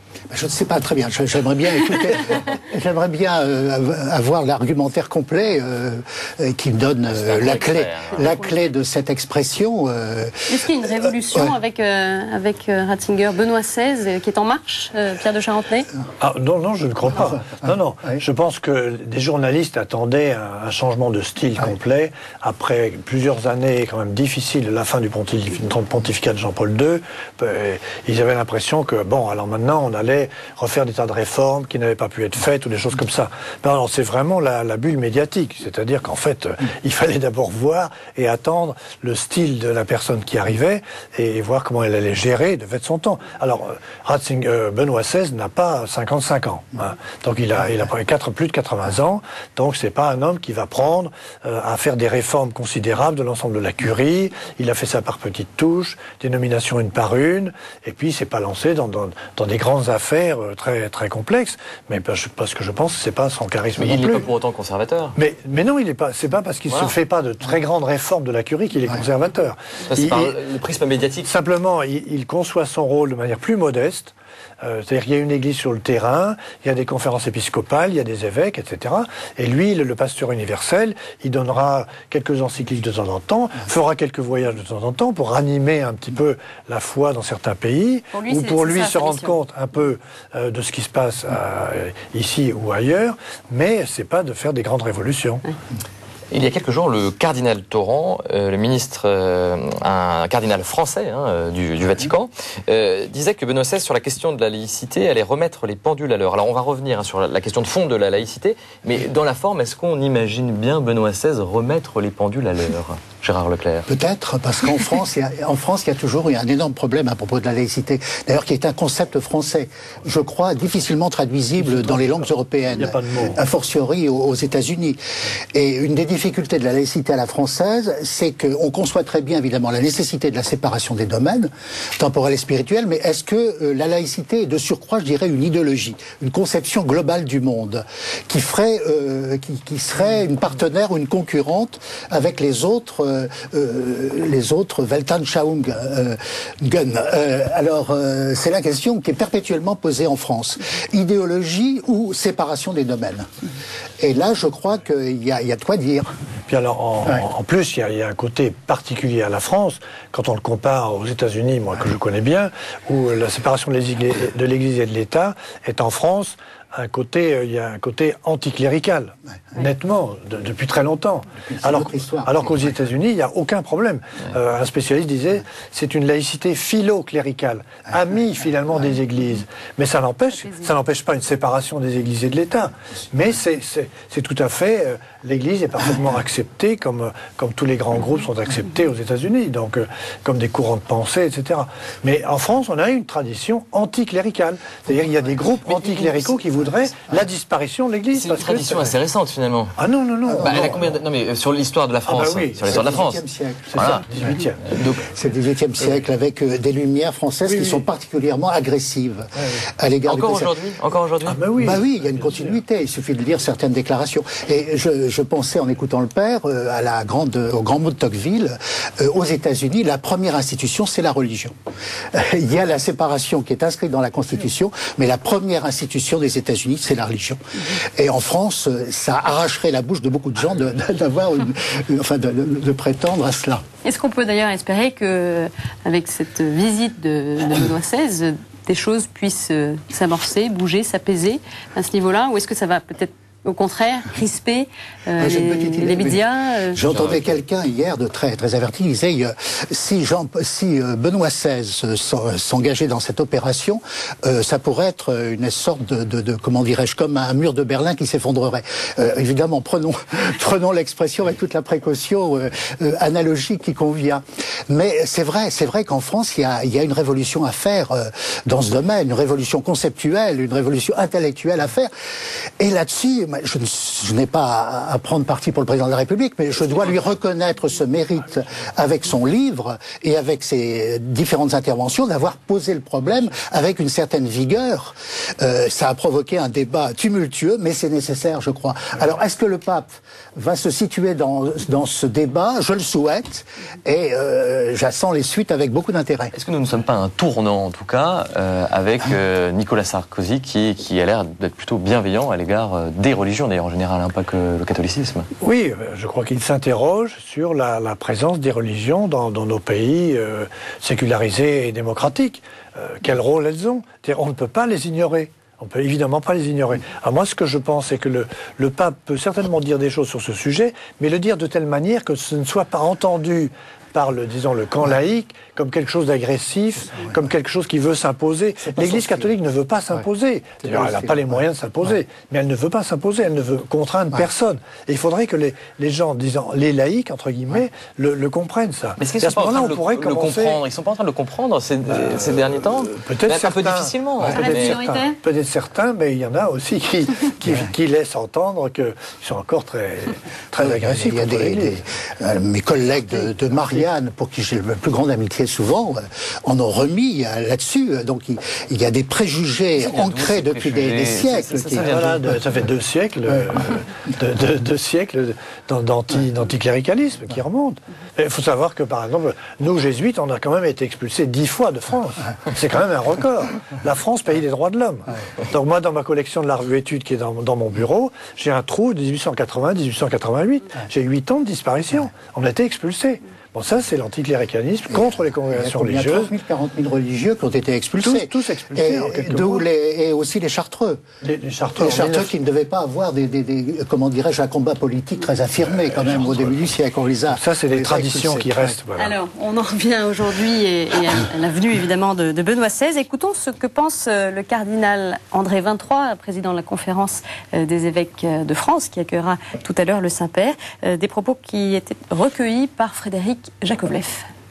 [SPEAKER 4] Je ne sais pas très bien. J'aimerais bien écouter. J'aimerais bien avoir l'argumentaire complet qui me donne la clé de cette expression.
[SPEAKER 1] Est-ce qu'il y a une révolution avec Ratzinger, Benoît XVI, qui est en marche, Pierre de Charentenay?
[SPEAKER 3] Non, je ne crois pas. Non. Je pense que des journalistes attendaient un changement de style complet après plusieurs années quand même difficiles de la fin du pontificat de Jean-Paul II. Ils avaient l'impression que alors maintenant on allait refaire des tas de réformes qui n'avaient pas pu être faites ou des choses comme ça. Alors c'est vraiment la bulle médiatique, c'est-à-dire qu'en fait il fallait d'abord voir et attendre le style de la personne qui arrivait et voir comment elle allait gérer de fait son temps. Alors Benoît XVI n'a pas 55 ans, hein. Donc il a plus de 80 ans, donc c'est pas un homme qui va prendre à faire des réformes considérables de l'ensemble de la curie. Il a fait ça par petites touches, des nominations une par une, et puis il s'est pas lancé dans des grandes affaires très très complexes, mais parce que je pense que c'est pas son charisme.
[SPEAKER 2] Mais il n'est pas pour autant conservateur.
[SPEAKER 3] Mais non, il est pas. C'est pas parce qu'il se fait pas de très grandes réformes de la curie qu'il est conservateur.
[SPEAKER 2] Ça, c'est par le prisme médiatique.
[SPEAKER 3] Simplement, il conçoit son rôle de manière plus modeste. C'est-à-dire qu'il y a une église sur le terrain, il y a des conférences épiscopales, il y a des évêques, etc. Et lui, le pasteur universel, il donnera quelques encycliques de temps en temps, fera quelques voyages de temps en temps pour ranimer un petit peu la foi dans certains pays, ou pour lui se rendre compte un peu de ce qui se passe ici ou ailleurs, mais c'est pas de faire des grandes révolutions.
[SPEAKER 2] Il y a quelques jours, le cardinal Torrent, le ministre, un cardinal français du Vatican, disait que Benoît XVI, sur la question de la laïcité, allait remettre les pendules à l'heure. Alors on va revenir sur la question de fond de la laïcité, mais dans la forme, est-ce qu'on imagine bien Benoît XVI remettre les pendules à l'heure, Gérard Leclerc?
[SPEAKER 4] Peut-être, parce qu'en France, il y a toujours eu un énorme problème à propos de la laïcité, d'ailleurs qui est un concept français, je crois, difficilement traduisible dans les langues européennes,
[SPEAKER 3] il n'y a pas de mots.
[SPEAKER 4] A fortiori aux États-Unis. Et une des difficulté de la laïcité à la française, c'est qu'on conçoit très bien évidemment la nécessité de la séparation des domaines, temporel et spirituel, mais est-ce que la laïcité est de surcroît, je dirais, une idéologie, une conception globale du monde, qui serait une partenaire ou une concurrente avec les autres Weltanschauungen. Alors, c'est la question qui est perpétuellement posée en France. Idéologie ou séparation des domaines? Et là, je crois qu'il y a de quoi dire.
[SPEAKER 3] Puis alors, en plus, il y a un côté particulier à la France, quand on le compare aux États-Unis, moi que je connais bien, où la séparation de l'Église et de l'État est en France il y a un côté anticlérical, nettement, depuis très longtemps. Alors qu'aux États-Unis, il n'y a aucun problème. Un spécialiste disait, c'est une laïcité philo-cléricale, amie finalement des églises. Mais ça n'empêche pas une séparation des églises et de l'État. Mais c'est tout à fait, l'église est parfaitement acceptée, comme tous les grands groupes sont acceptés aux États-Unis, donc comme des courants de pensée, etc. Mais en France, on a une tradition anticléricale. C'est-à-dire qu'il y a des groupes anticléricaux qui voudraient la disparition de l'Église.
[SPEAKER 2] C'est une tradition assez récente, finalement.
[SPEAKER 3] Ah non.
[SPEAKER 2] Elle a combien non, mais sur l'histoire de la France.
[SPEAKER 3] Ah bah oui,
[SPEAKER 2] sur l'histoire de la France.
[SPEAKER 4] C'est
[SPEAKER 3] ça, 18e.
[SPEAKER 4] C'est le 18e siècle, avec des lumières françaises qui sont particulièrement agressives à l'égard du
[SPEAKER 2] Encore aujourd'hui.
[SPEAKER 4] Ah bah oui, il y a une continuité. Il suffit de lire certaines déclarations. Et je pensais, en écoutant le père, au grand mot de Tocqueville, aux États-Unis, la première institution, c'est la religion. Il y a la séparation qui est inscrite dans la Constitution, mais la première institution des États-Unis, c'est la religion. Et en France, ça arracherait la bouche de beaucoup de gens de prétendre à cela.
[SPEAKER 1] Est-ce qu'on peut d'ailleurs espérer que, avec cette visite de Benoît XVI, des choses puissent s'amorcer, bouger, s'apaiser à ce niveau-là, ou est-ce que ça va peut-être au contraire crisper les médias?
[SPEAKER 4] J'entendais quelqu'un hier de très très averti, il disait si Benoît XVI s'engageait dans cette opération, ça pourrait être une sorte de comment dirais-je, comme un mur de Berlin qui s'effondrerait. Évidemment, prenons l'expression avec toute la précaution analogique qui convient. Mais c'est vrai qu'en France, il y a une révolution à faire dans ce domaine, une révolution conceptuelle, une révolution intellectuelle à faire. Et là-dessus, je n'ai pas à prendre parti pour le président de la République, mais je dois lui reconnaître ce mérite avec son livre et avec ses différentes interventions d'avoir posé le problème avec une certaine vigueur. Ça a provoqué un débat tumultueux, mais c'est nécessaire, je crois. Alors, est-ce que le pape va se situer dans ce débat? Je le souhaite, et j'attends les suites avec beaucoup d'intérêt.
[SPEAKER 2] Est-ce que nous ne sommes pas à un tournant, en tout cas, avec Nicolas Sarkozy, qui a l'air d'être plutôt bienveillant à l'égard des religions, d'ailleurs, en général, pas que le catholicisme?
[SPEAKER 3] Oui, je crois qu'il s'interroge sur la présence des religions dans nos pays sécularisés et démocratiques. Quel rôle elles ont? On ne peut pas les ignorer. On ne peut évidemment pas les ignorer. Alors moi, ce que je pense, c'est que le pape peut certainement dire des choses sur ce sujet, mais le dire de telle manière que ce ne soit pas entendu par le camp laïque comme quelque chose d'agressif, comme quelque chose qui veut s'imposer. L'Église catholique ne veut pas s'imposer. Elle n'a pas les moyens de s'imposer, mais elle ne veut pas s'imposer, elle ne veut contraindre personne. Et il faudrait que les gens, disant les laïcs, entre guillemets, le comprennent, ça.
[SPEAKER 2] Mais est-ce qu'ils sont pas en train de le comprendre? Ils sont pas en train de le comprendre ces derniers temps?
[SPEAKER 3] Peut-être
[SPEAKER 2] un peu difficilement.
[SPEAKER 3] Peut-être certains, mais il y en a aussi qui laissent entendre qu'ils sont encore très agressifs.
[SPEAKER 4] Il y a mes collègues de Marianne, pour qui j'ai la plus grande amitié souvent, en ont remis là-dessus. Donc il y a des préjugés ancrés depuis des siècles.
[SPEAKER 3] Ça fait 2 siècles, 2 siècles d'anticléricalisme qui remontent. Il faut savoir que, par exemple, nous, jésuites, on a quand même été expulsés 10 fois de France. C'est quand même un record. La France, pays des droits de l'homme. Donc moi, dans ma collection de la revue Études qui est dans mon bureau, j'ai un trou de 1880-1888. J'ai 8 ans de disparition. On a été expulsés. Bon, ça, c'est l'anticléricalisme contre les congrégations religieuses.
[SPEAKER 4] Il y a 30 000, 40 000 religieux qui ont été expulsés.
[SPEAKER 3] Tous expulsés, en quelque mois.
[SPEAKER 4] Et aussi les Chartreux.
[SPEAKER 3] Les Chartreux
[SPEAKER 4] qui ne devaient pas avoir comment dirais-je, un combat politique très affirmé, quand même, au début du siècle.
[SPEAKER 3] Ça, c'est des traditions qui restent. Voilà.
[SPEAKER 1] Alors, on en revient aujourd'hui et à la venue, évidemment, de Benoît XVI. Écoutons ce que pense le cardinal André XXIII, président de la conférence des évêques de France, qui accueillera tout à l'heure le Saint-Père. Des propos qui étaient recueillis par Frédéric Jakovlev.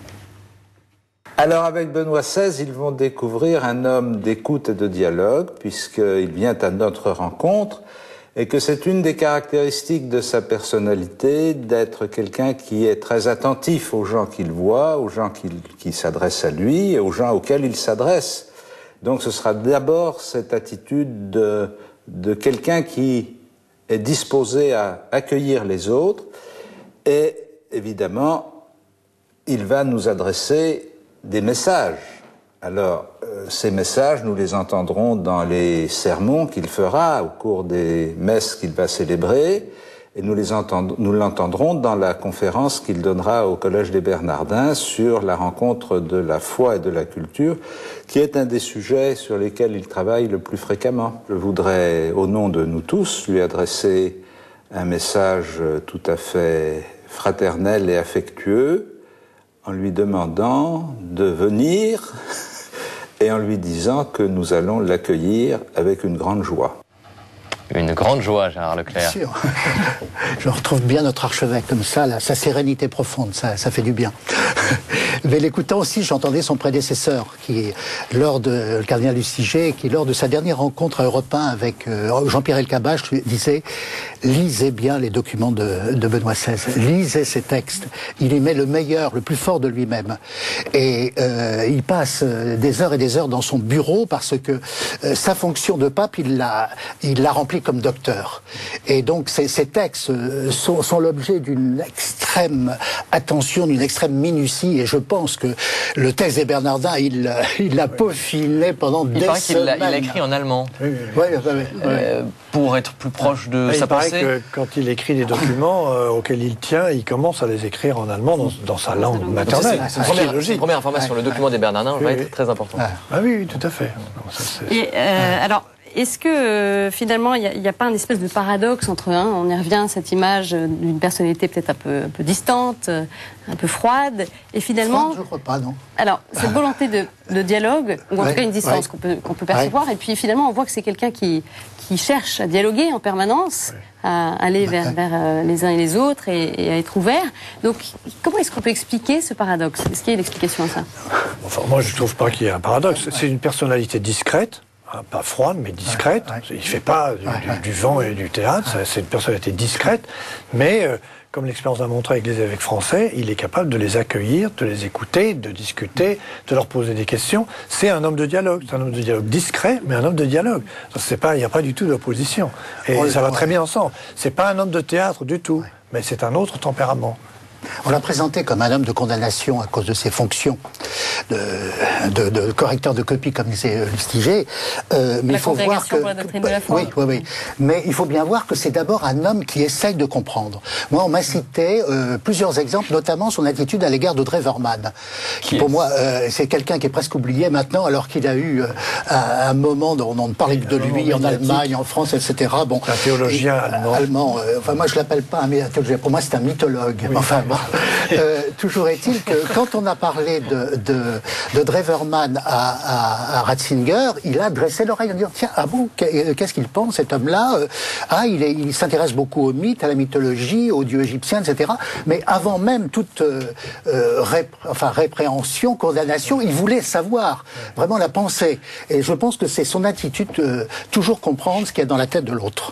[SPEAKER 10] Alors avec Benoît XVI, ils vont découvrir un homme d'écoute et de dialogue, puisqu'il vient à notre rencontre, et que c'est une des caractéristiques de sa personnalité d'être quelqu'un qui est très attentif aux gens qu'il voit, aux gens qui s'adressent à lui, et aux gens auxquels il s'adresse. Donc ce sera d'abord cette attitude de quelqu'un qui est disposé à accueillir les autres, et évidemment, il va nous adresser des messages. Alors, ces messages, nous les entendrons dans les sermons qu'il fera au cours des messes qu'il va célébrer, et nous l'entendrons dans la conférence qu'il donnera au Collège des Bernardins sur la rencontre de la foi et de la culture, qui est un des sujets sur lesquels il travaille le plus fréquemment. Je voudrais, au nom de nous tous, lui adresser un message tout à fait fraternel et affectueux, en lui demandant de venir et en lui disant que nous allons l'accueillir avec une grande joie.
[SPEAKER 2] Une grande joie, Gérard Leclerc.
[SPEAKER 4] Bien sûr. Je retrouve bien notre archevêque comme ça, là, sa sérénité profonde, ça fait du bien. Mais l'écoutant aussi, j'entendais son prédécesseur, le cardinal Lustiger, qui lors de sa dernière rencontre à Europe 1 avec Jean-Pierre Elkabbach, lui disait « Lisez bien les documents de Benoît XVI, lisez ses textes. Il y met le meilleur, le plus fort de lui-même. » Et il passe des heures et des heures dans son bureau parce que sa fonction de pape, il l'a remplie comme docteur. Et donc ces textes sont l'objet d'une extrême attention, d'une extrême minutie, et je pense que le texte des Bernardins, il l'a peaufiné pendant des semaines.
[SPEAKER 2] Il l'a écrit en allemand.
[SPEAKER 3] Oui.
[SPEAKER 2] Pour être plus proche de sa pensée.
[SPEAKER 3] Il paraît que quand il écrit des documents auxquels il tient, il commence à les écrire en allemand dans sa langue maternelle.
[SPEAKER 2] C'est une première information. Le document des Bernardins va être très important.
[SPEAKER 3] Ah oui, tout à fait.
[SPEAKER 1] Alors, est-ce que finalement il n'y a pas un espèce de paradoxe entre on y revient, cette image d'une personnalité peut-être un peu distante, un peu froide, et finalement...
[SPEAKER 4] Je ne crois pas, non.
[SPEAKER 1] Alors, cette volonté de dialogue, ou en tout cas une distance qu'on peut percevoir, et puis finalement on voit que c'est quelqu'un qui cherche à dialoguer en permanence, à aller vers les uns et les autres et à être ouvert. Donc, comment est-ce qu'on peut expliquer ce paradoxe? Est-ce qu'il y a une explication à ça?
[SPEAKER 3] Enfin, moi je ne trouve pas qu'il y ait un paradoxe. C'est une personnalité discrète. pas froide, mais discrète. Il ne fait pas du vent et du théâtre, c'est une personnalité discrète, mais comme l'expérience a montré avec les évêques français, il est capable de les accueillir, de les écouter, de discuter, de leur poser des questions. C'est un homme de dialogue, c'est un homme de dialogue discret, mais un homme de dialogue. Il n'y a pas du tout d'opposition. Et ça va très bien ensemble. C'est pas un homme de théâtre du tout, mais c'est un autre tempérament.
[SPEAKER 4] On l'a présenté comme un homme de condamnation à cause de ses fonctions de correcteur de copie, comme disait Lustiger. Mais il faut voir que oui. Mais il faut bien voir que c'est d'abord un homme qui essaye de comprendre. Moi, on m'a cité plusieurs exemples, notamment son attitude à l'égard d'Audrey Verman, qui pour moi c'est quelqu'un qui est presque oublié maintenant, alors qu'il a eu un moment dont on parlait de lui en Allemagne, en France, etc. Bon,
[SPEAKER 3] un théologien allemand.
[SPEAKER 4] Enfin, moi, je l'appelle pas un théologien. Pour moi, c'est un mythologue. Oui. Enfin. Bon, toujours est-il que quand on a parlé de Dreverman à Ratzinger, il a dressé l'oreille en disant tiens, ah bon, qu'est-ce qu'il pense cet homme-là? Il s'intéresse beaucoup aux mythes, à la mythologie, aux dieux égyptiens, etc. Mais avant même toute répréhension, condamnation, il voulait savoir vraiment la pensée. Et je pense que c'est son attitude toujours comprendre ce qu'il y a dans la tête de l'autre.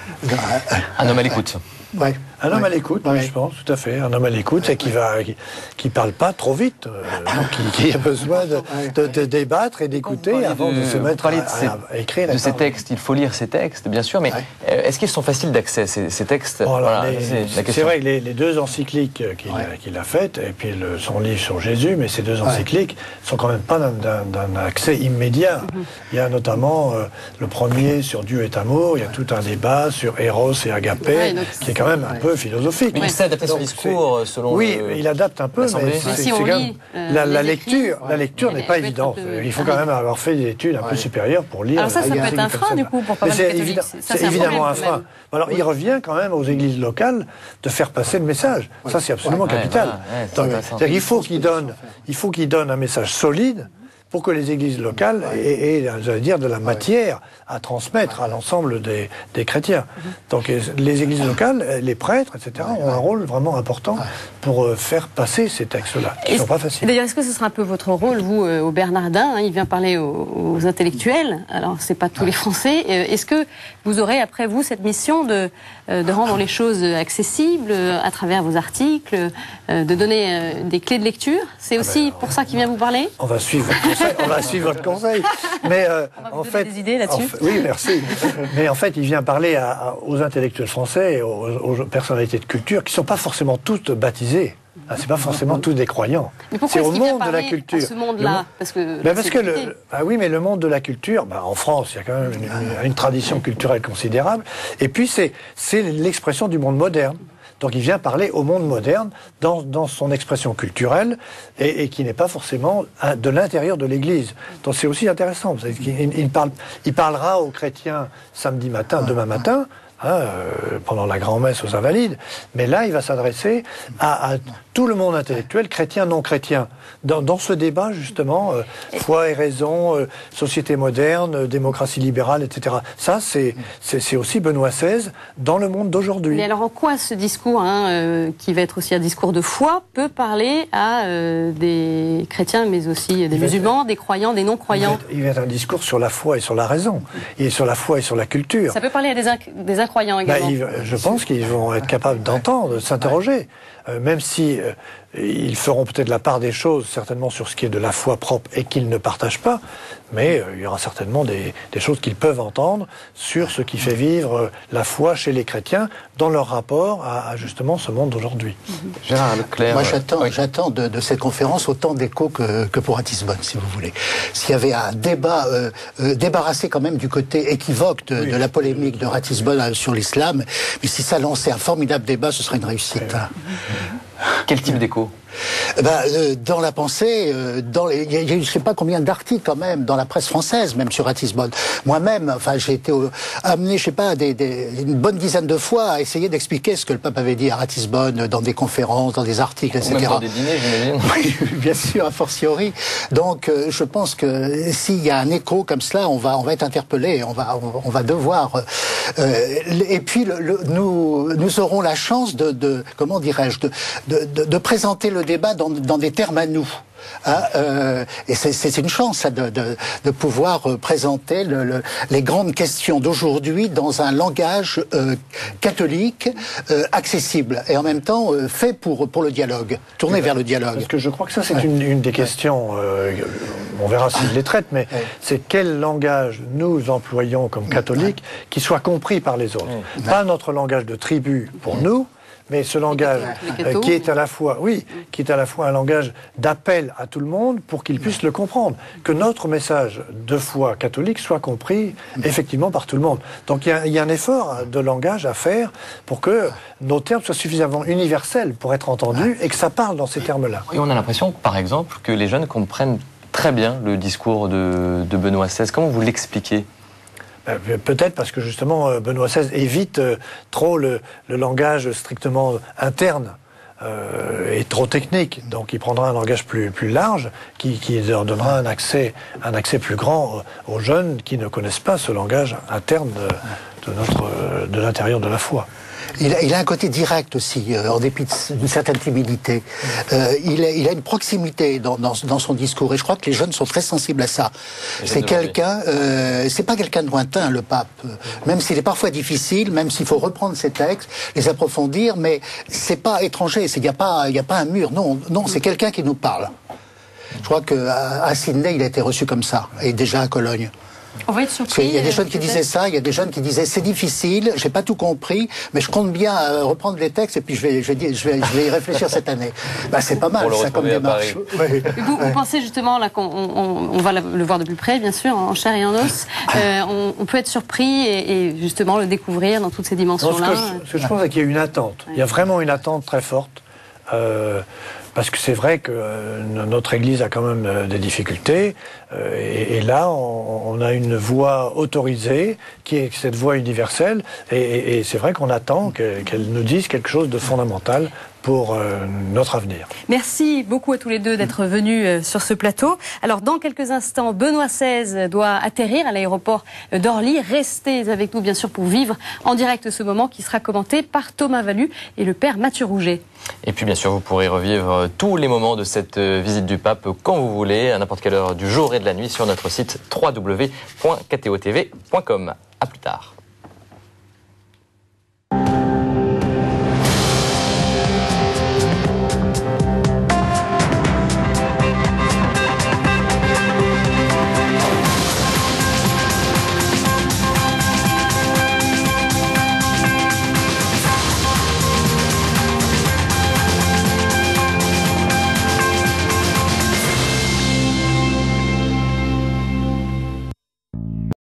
[SPEAKER 2] Un homme à l'écoute.
[SPEAKER 3] Ouais. Un homme à l'écoute, je pense, tout à fait. Un homme à l'écoute, c'est qui parle pas trop vite, qui a besoin de débattre et d'écouter avant de se mettre à écrire.
[SPEAKER 2] De ces textes, il faut lire ces textes, bien sûr, mais est-ce qu'ils sont faciles d'accès, ces textes?
[SPEAKER 3] C'est vrai que les deux encycliques qu'il a faites, et puis son livre sur Jésus, mais ces deux encycliques sont quand même pas d'un accès immédiat. Il y a notamment le premier sur Dieu est amour, il y a tout un débat sur Eros et Agapé, qui est quand même un peu philosophique.
[SPEAKER 2] Mais il s'est adapté son discours selon.
[SPEAKER 3] Oui, il adapte un peu, mais c'est quand même la lecture n'est pas évidente. Il faut quand même avoir fait des études un peu supérieures pour lire.
[SPEAKER 1] Alors ça peut être un frein du coup pour pas mal de catholiques.
[SPEAKER 3] C'est évidemment un frein. Alors il revient quand même aux églises locales de faire passer le message. Ça c'est absolument capital. Il faut qu'il donne un message solide pour que les églises locales aient de la matière à transmettre à l'ensemble des chrétiens. Donc les églises locales, les prêtres, etc., ont un rôle vraiment important pour faire passer ces textes-là, qui ne sont pas faciles.
[SPEAKER 1] D'ailleurs, est-ce que ce sera un peu votre rôle, vous, au Bernardin, il vient parler aux intellectuels, alors c'est pas tous les Français. Est-ce que vous aurez, après vous, cette mission de rendre les choses accessibles à travers vos articles, de donner des clés de lecture? C'est aussi pour ça qu'il vient vous parler?
[SPEAKER 3] On va suivre votre conseil. Mais
[SPEAKER 1] en fait, des idées là-dessus.
[SPEAKER 3] Oui, merci. Mais en fait, il vient parler aux intellectuels français, aux personnalités de culture, qui ne sont pas forcément toutes baptisées. C'est pas forcément tous des croyants.
[SPEAKER 1] C'est au monde de la culture. Ce monde-là,
[SPEAKER 3] oui, mais le monde de la culture, en France, il y a quand même une tradition culturelle considérable. Et puis c'est l'expression du monde moderne. Donc il vient parler au monde moderne dans son expression culturelle et qui n'est pas forcément de l'intérieur de l'Église. Donc c'est aussi intéressant. Il parlera aux chrétiens samedi matin, demain matin, pendant la grand-messe aux Invalides, mais là il va s'adresser à tout le monde intellectuel, chrétien, non chrétien. Dans ce débat justement, foi et raison, société moderne, démocratie libérale, etc. Ça c'est aussi Benoît XVI dans le monde d'aujourd'hui.
[SPEAKER 1] Mais alors en quoi ce discours, qui va être aussi un discours de foi, peut parler à des chrétiens, mais aussi des musulmans, des croyants, des non-croyants?
[SPEAKER 3] Il va être un discours sur la foi et sur la raison, et sur la foi et sur la culture.
[SPEAKER 1] Ça peut parler à des incroyants également.
[SPEAKER 3] Je pense qu'ils vont être capables d'entendre, de s'interroger, même si ils feront peut-être la part des choses, certainement sur ce qui est de la foi propre et qu'ils ne partagent pas, mais il y aura certainement des choses qu'ils peuvent entendre sur ce qui fait vivre la foi chez les chrétiens dans leur rapport à justement ce monde d'aujourd'hui.
[SPEAKER 2] Gérard Leclerc.
[SPEAKER 4] Moi j'attends de cette conférence autant d'écho que pour Ratisbonne, si vous voulez. S'il y avait un débat débarrassé quand même du côté équivoque de la polémique de Ratisbonne sur l'islam, mais si ça lançait un formidable débat, ce serait une réussite.
[SPEAKER 2] Quel type d'écho?
[SPEAKER 4] Dans la pensée, il y a je ne sais pas combien d'articles quand même dans la presse française, même sur Ratisbonne. Moi-même, j'ai été amené, je sais pas, une bonne dizaine de fois à essayer d'expliquer ce que le pape avait dit à Ratisbonne dans des conférences, dans des articles, etc.
[SPEAKER 2] Même dans des dîners, j'imagine.
[SPEAKER 4] Oui, bien sûr, a fortiori. Donc, je pense que s'il y a un écho comme cela, on va être interpellé, on va devoir. Et puis, nous aurons la chance comment dirais-je, de présenter le débat dans des termes à nous. Et c'est une chance ça, de pouvoir présenter les grandes questions d'aujourd'hui dans un langage catholique, accessible et en même temps fait pour le dialogue, tourné vers le dialogue.
[SPEAKER 3] Parce que je crois que ça c'est une des questions, on verra s'il les traite, mais c'est quel langage nous employons comme catholiques qui soit compris par les autres. Pas notre langage de tribu pour nous, mais ce langage qui est à la fois, un langage d'appel à tout le monde pour qu'ils puissent le comprendre. Que notre message de foi catholique soit compris effectivement par tout le monde. Donc il y a un effort de langage à faire pour que nos termes soient suffisamment universels pour être entendus et que ça parle dans ces termes-là.
[SPEAKER 2] Et on a l'impression, par exemple, que les jeunes comprennent très bien le discours de Benoît XVI. Comment vous l'expliquez ?
[SPEAKER 3] Peut-être parce que justement Benoît XVI évite trop le langage strictement interne et trop technique. Donc il prendra un langage plus large qui leur donnera un accès plus grand aux jeunes qui ne connaissent pas ce langage interne de l'intérieur de la foi.
[SPEAKER 4] Il a un côté direct aussi, en dépit d'une certaine timidité. Il a une proximité dans son discours, et je crois que les jeunes sont très sensibles à ça. C'est quelqu'un, c'est pas quelqu'un de lointain, le pape. Même s'il est parfois difficile, même s'il faut reprendre ses textes, les approfondir, mais c'est pas étranger. Il y a pas un mur. Non, c'est quelqu'un qui nous parle. Je crois qu'à Sydney, il a été reçu comme ça, et déjà à Cologne.
[SPEAKER 1] On va être surpris.
[SPEAKER 4] Il y a des jeunes qui disaient ça, il y a des jeunes qui disaient c'est difficile, j'ai pas tout compris, mais je compte bien reprendre les textes et puis je vais y réfléchir cette année. C'est pas mal ça comme démarche.
[SPEAKER 1] Oui. Vous pensez justement là qu'on va le voir de plus près, bien sûr, en chair et en os. On peut être surpris et justement le découvrir dans toutes ces dimensions-là.
[SPEAKER 3] Ce que je pense, c'est qu'il y a une attente. Il y a vraiment une attente très forte. Parce que c'est vrai que notre Église a quand même des difficultés, et là on a une voix autorisée qui est cette voix universelle, et c'est vrai qu'on attend qu'elle nous dise quelque chose de fondamental pour notre avenir.
[SPEAKER 1] Merci beaucoup à tous les deux d'être venus sur ce plateau. Alors dans quelques instants, Benoît XVI doit atterrir à l'aéroport d'Orly. Restez avec nous bien sûr pour vivre en direct ce moment qui sera commenté par Thomas Valu et le père Mathieu Rouget.
[SPEAKER 2] Et puis bien sûr vous pourrez revivre tous les moments de cette visite du pape quand vous voulez, à n'importe quelle heure du jour et de la nuit sur notre site www.ktotv.com. À plus tard.